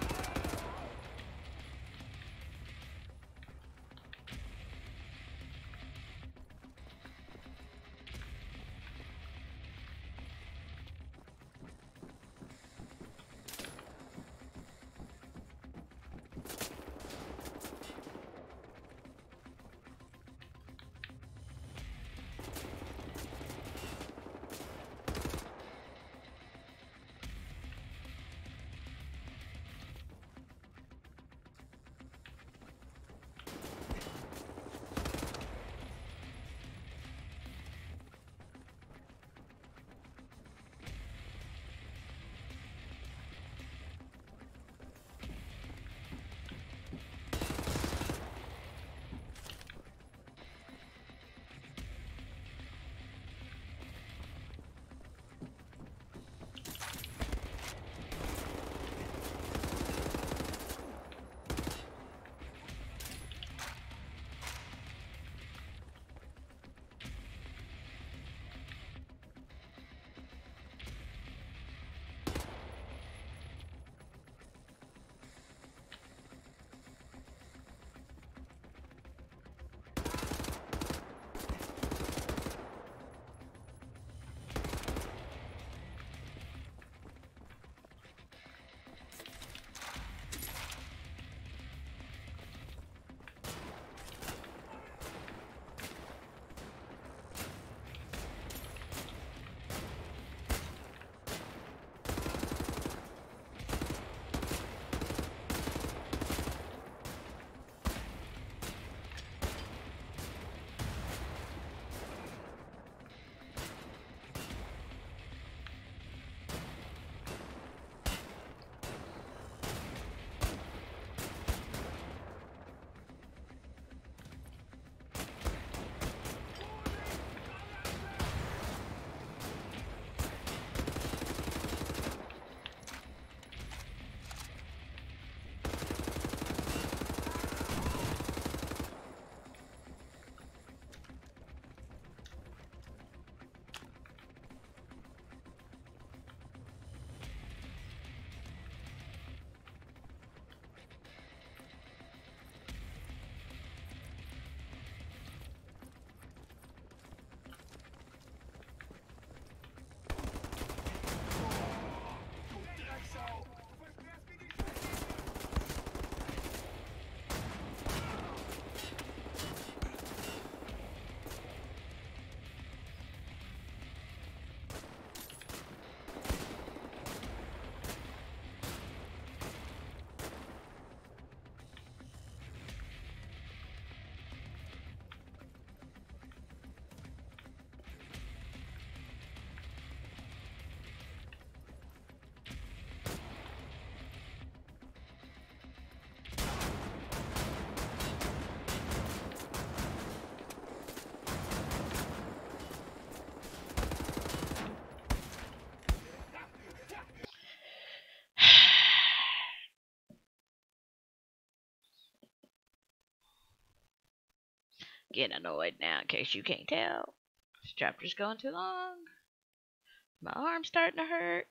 Getting annoyed now, in case you can't tell. This chapter's going too long. My arm's starting to hurt.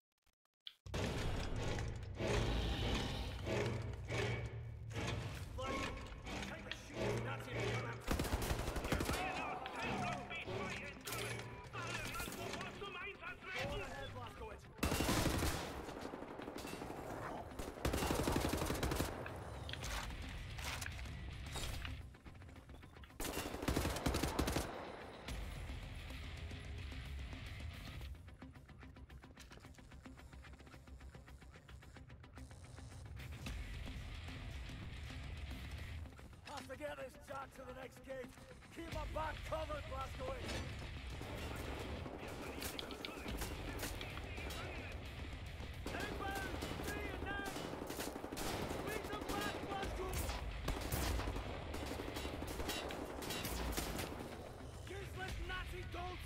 To get this jack to the next gate, keep my back covered, Blazkowicz. Inbound, three and nine. Squeeze them back, Blazkowicz. Useless Nazi dolts.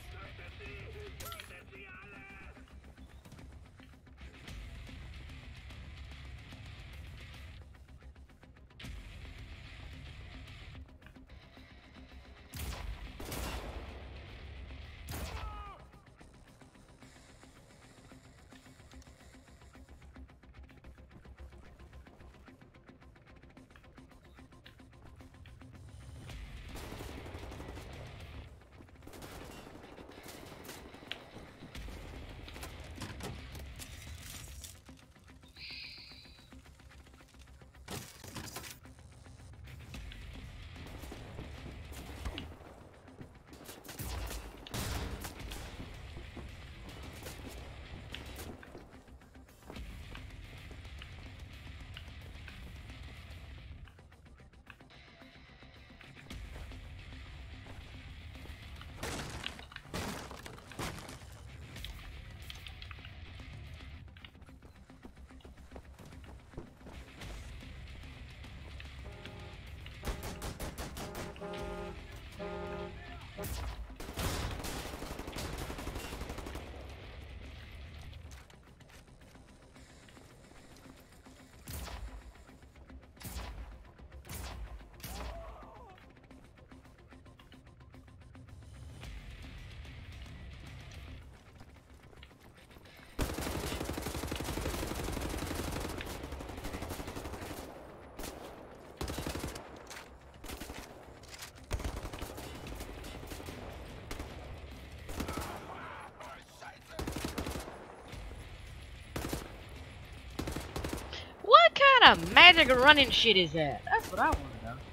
What kind of magic running shit is that? That's what I want to know.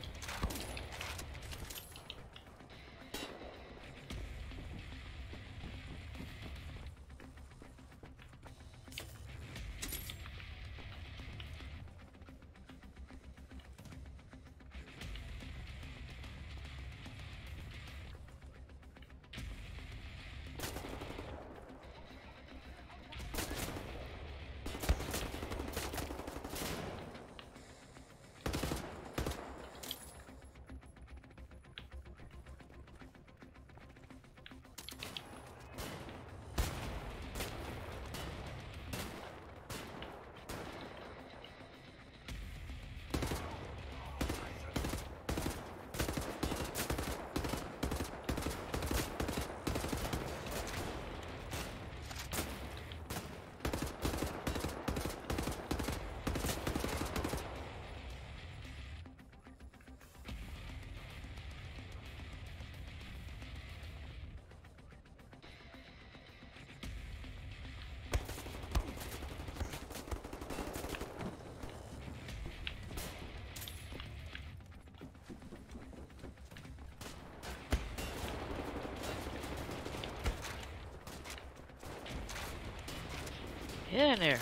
Get in there.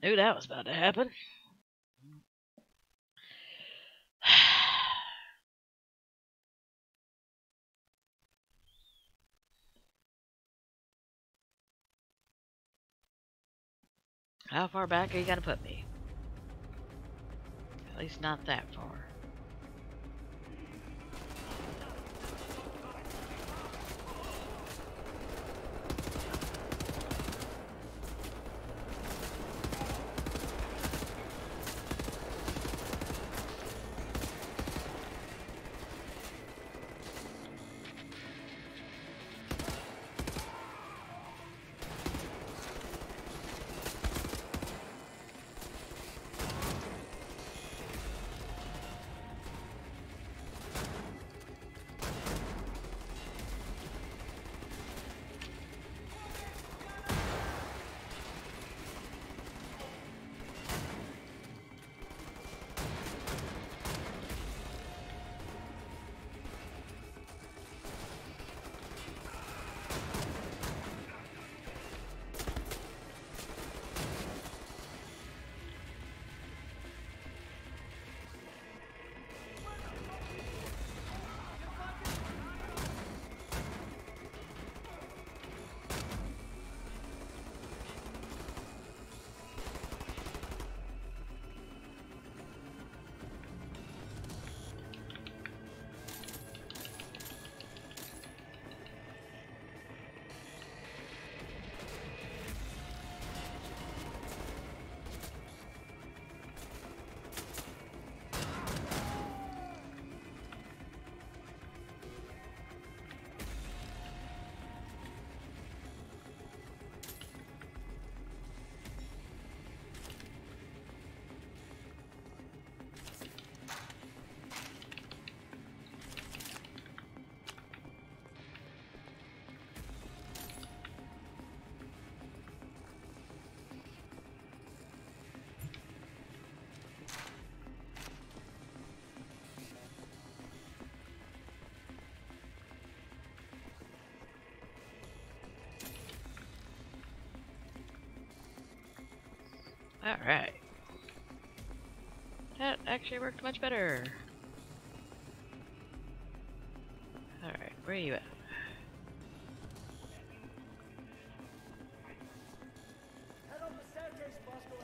knew that was about to happen. How far back are you gonna put me? At least not that far. Alright. That actually worked much better. Alright, where are you at? Head up the staircase, Moskowitz.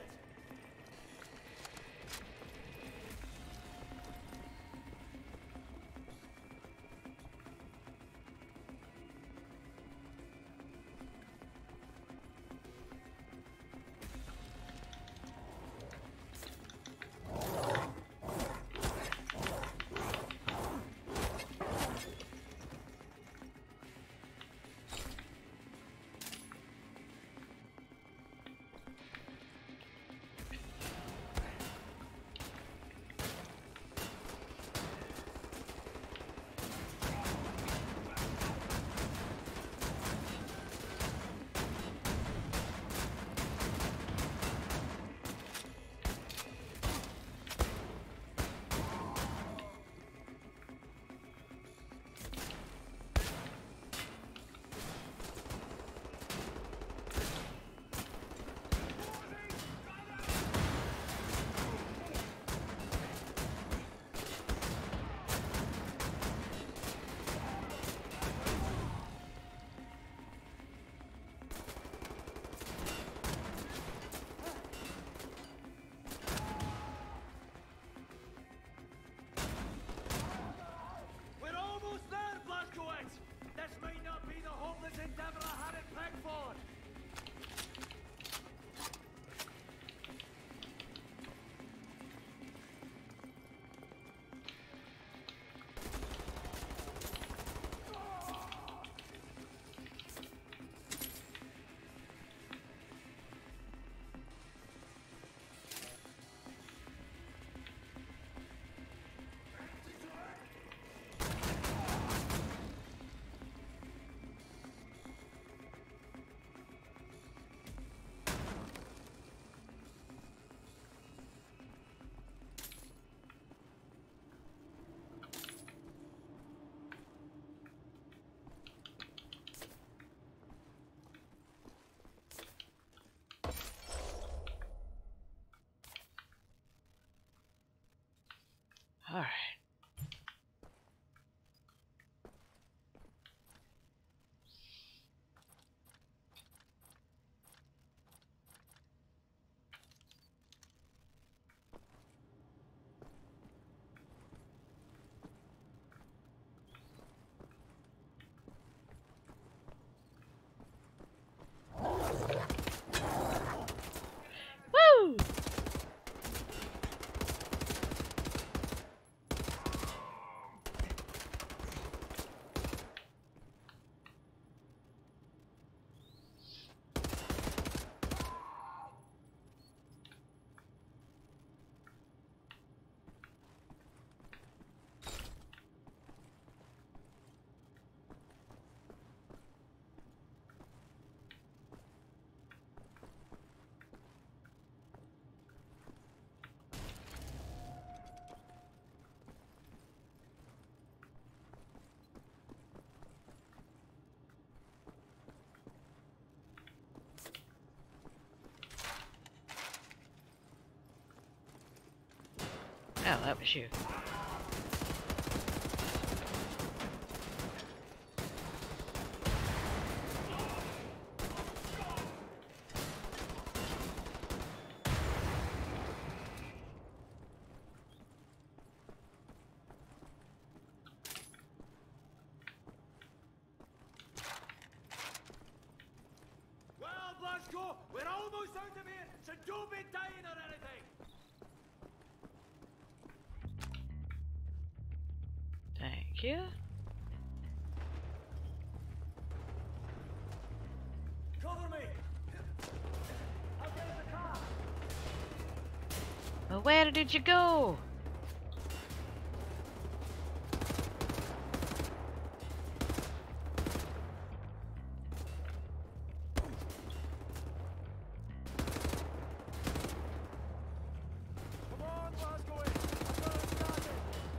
Oh, that was you. Well, Blasco, we're almost out of here, so don't be dying or anything. Thank you. Cover me. I'll get in the car. Well, where did you go? Come on, Blasco. I've got it started.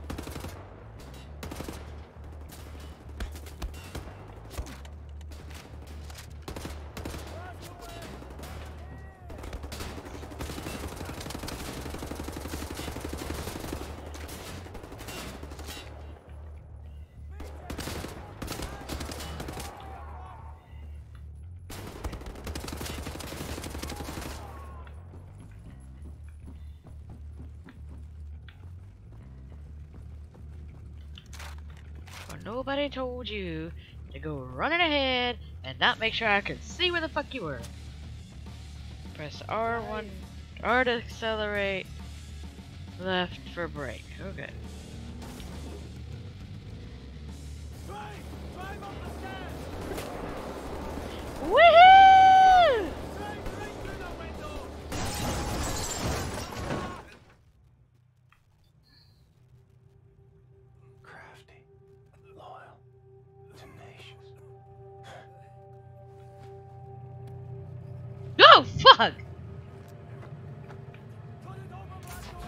Well, nobody told you to go running ahead and not make sure I could see where the fuck you were. Press R one, R to accelerate, left for brake. Okay. Drive! Drive up the stairs! Woohoo! Drive right through the window! Crafty, loyal, tenacious. Oh fuck! Cut it over, Blasco!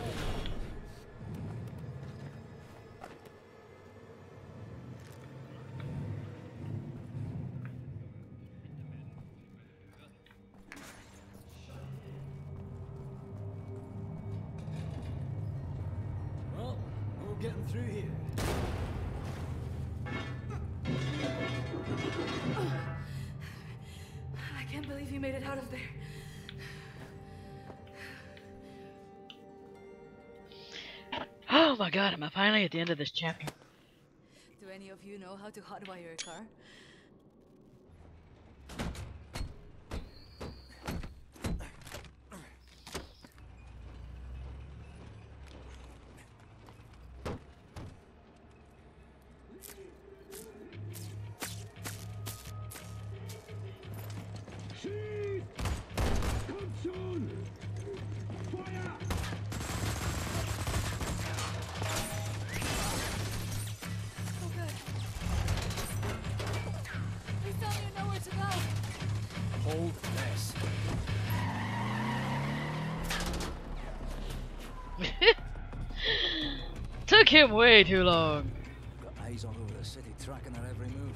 Well, we're getting through here. I can't believe you made it out of there. Oh my god, am I finally at the end of this chapter? Do any of you know how to hotwire a car? Oh good. Please tell me you know where to go. Hold this. Took him way too long. Got eyes all over the city, tracking our every move.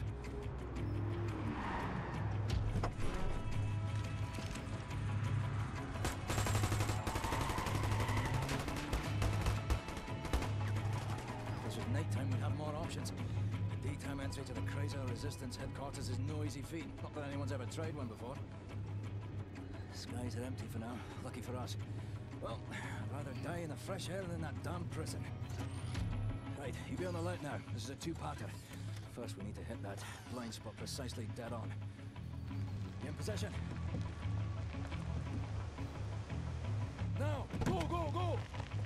If this was nighttime, we'd have more options. The daytime entry to the Chrysler Resistance headquarters is no easy feat. Not that anyone's ever tried one before. Skies are empty for now. Lucky for us. Well, I'd rather die in the fresh air than in that damn prison. Right, you be on the alert now. This is a two-parter. First, we need to hit that blind spot precisely dead on. You in position? Now! Go, go, go!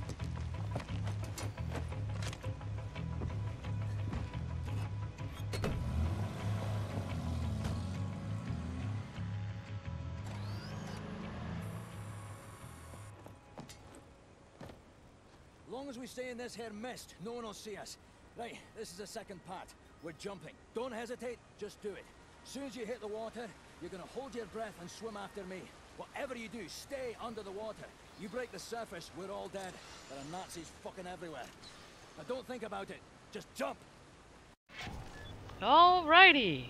Long as we stay in this here mist, no one will see us. Right, this is the second part. We're jumping. Don't hesitate, just do it. As soon as you hit the water, you're gonna hold your breath and swim after me. Whatever you do, stay under the water. You break the surface, we're all dead. There are Nazis fucking everywhere. Now don't think about it, just jump! Alrighty.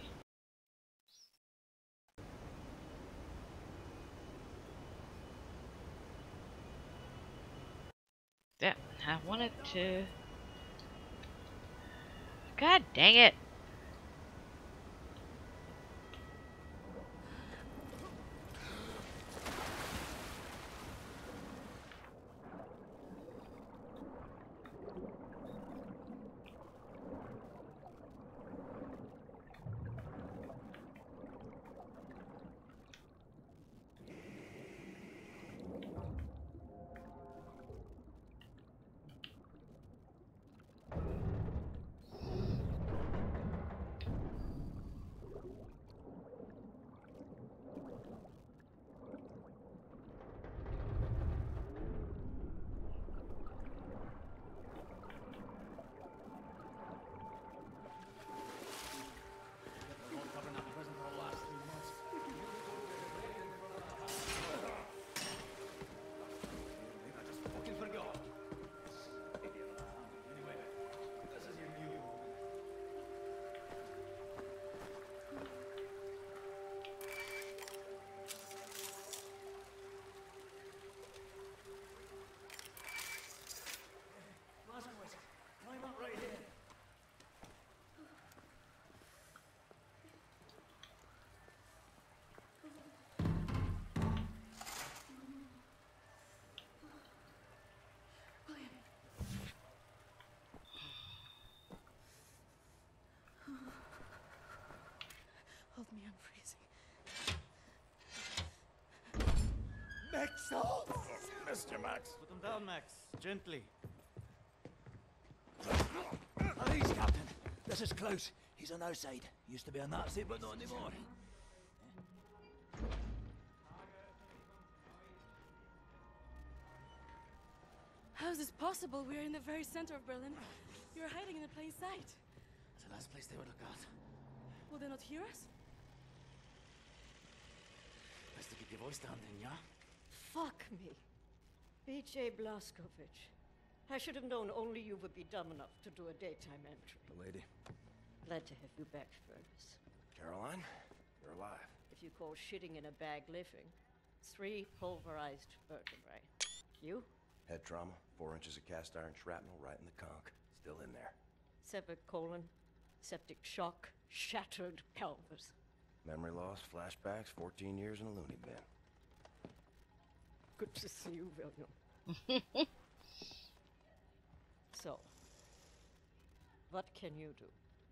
Yeah, I wanted to... God dang it! Climb up right here. Hold me, I'm freezing. Max! Oh, Mister Max. Put him down, Max. Gently. Please, Captain. This is Klaus. He's on our side. Used to be a Nazi, but not anymore. How is this possible? We're in the very center of Berlin. You're hiding in a plain sight. It's the last place they would look at. Will they not hear us? Best to keep your voice down then, yeah? Fuck me. B J Blazkowicz. I should have known only you would be dumb enough to do a daytime entry. The lady. Glad to have you back, Fergus. Caroline, you're alive. If you call shitting in a bag living, three pulverized vertebrae. You? Head trauma, four inches of cast iron shrapnel right in the conch. Still in there. Severed colon, septic shock, shattered pelvis. Memory loss, flashbacks, fourteen years in a loony bin. Good to see you, William. So, what can you do?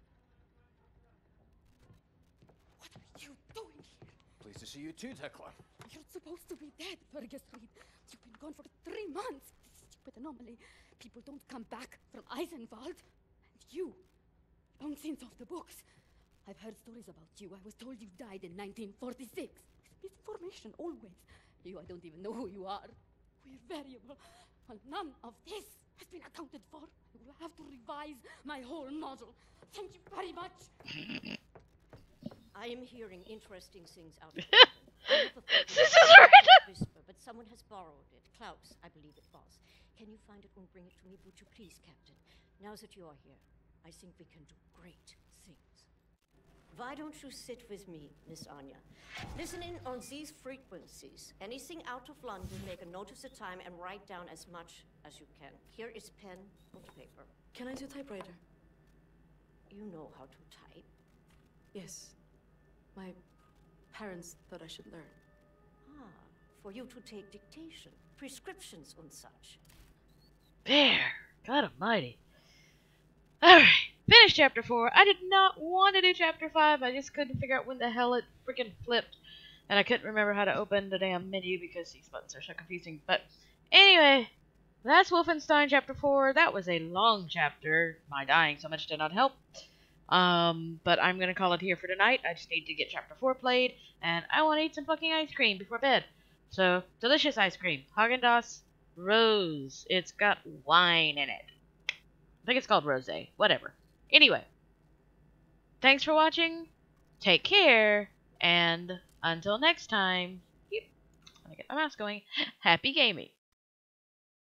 What are you doing here? Pleased to see you too, Tekla. You're supposed to be dead, Fergus Reed. You've been gone for three months. This stupid anomaly. People don't come back from Eisenwald. And you, bouncing off the books. I've heard stories about you. I was told you died in nineteen forty-six. Misinformation, always. You, I don't even know who you are. We're variable. Well, none of this has been accounted for. I will have to revise my whole model. Thank you very much. I am hearing interesting things out of This is random. whisper, but someone has borrowed it. Klaus, I believe it was. Can you find it and bring it to me, would you please, Captain? Now that you are here, I think we can do great things. Why don't you sit with me, Miss Anya? Listen in on these frequencies. Anything out of London, make a note of the time and write down as much as you can. Here is pen and paper. Can I do typewriter? You know how to type. Yes. My parents thought I should learn. Ah, for you to take dictation, prescriptions and such. There. God almighty. Alright. Finished chapter four. I did not want to do chapter five. I just couldn't figure out when the hell it freaking flipped. And I couldn't remember how to open the damn menu because these buttons are so confusing. But anyway, that's Wolfenstein chapter four. That was a long chapter. My dying so much did not help. Um, but I'm going to call it here for tonight. I just need to get chapter four played. And I want to eat some fucking ice cream before bed. So, delicious ice cream. Haagen-Dazs Rose. It's got wine in it. I think it's called Rosé. Whatever. Anyway, thanks for watching, take care, and until next time, let me get my mouse going, happy gaming.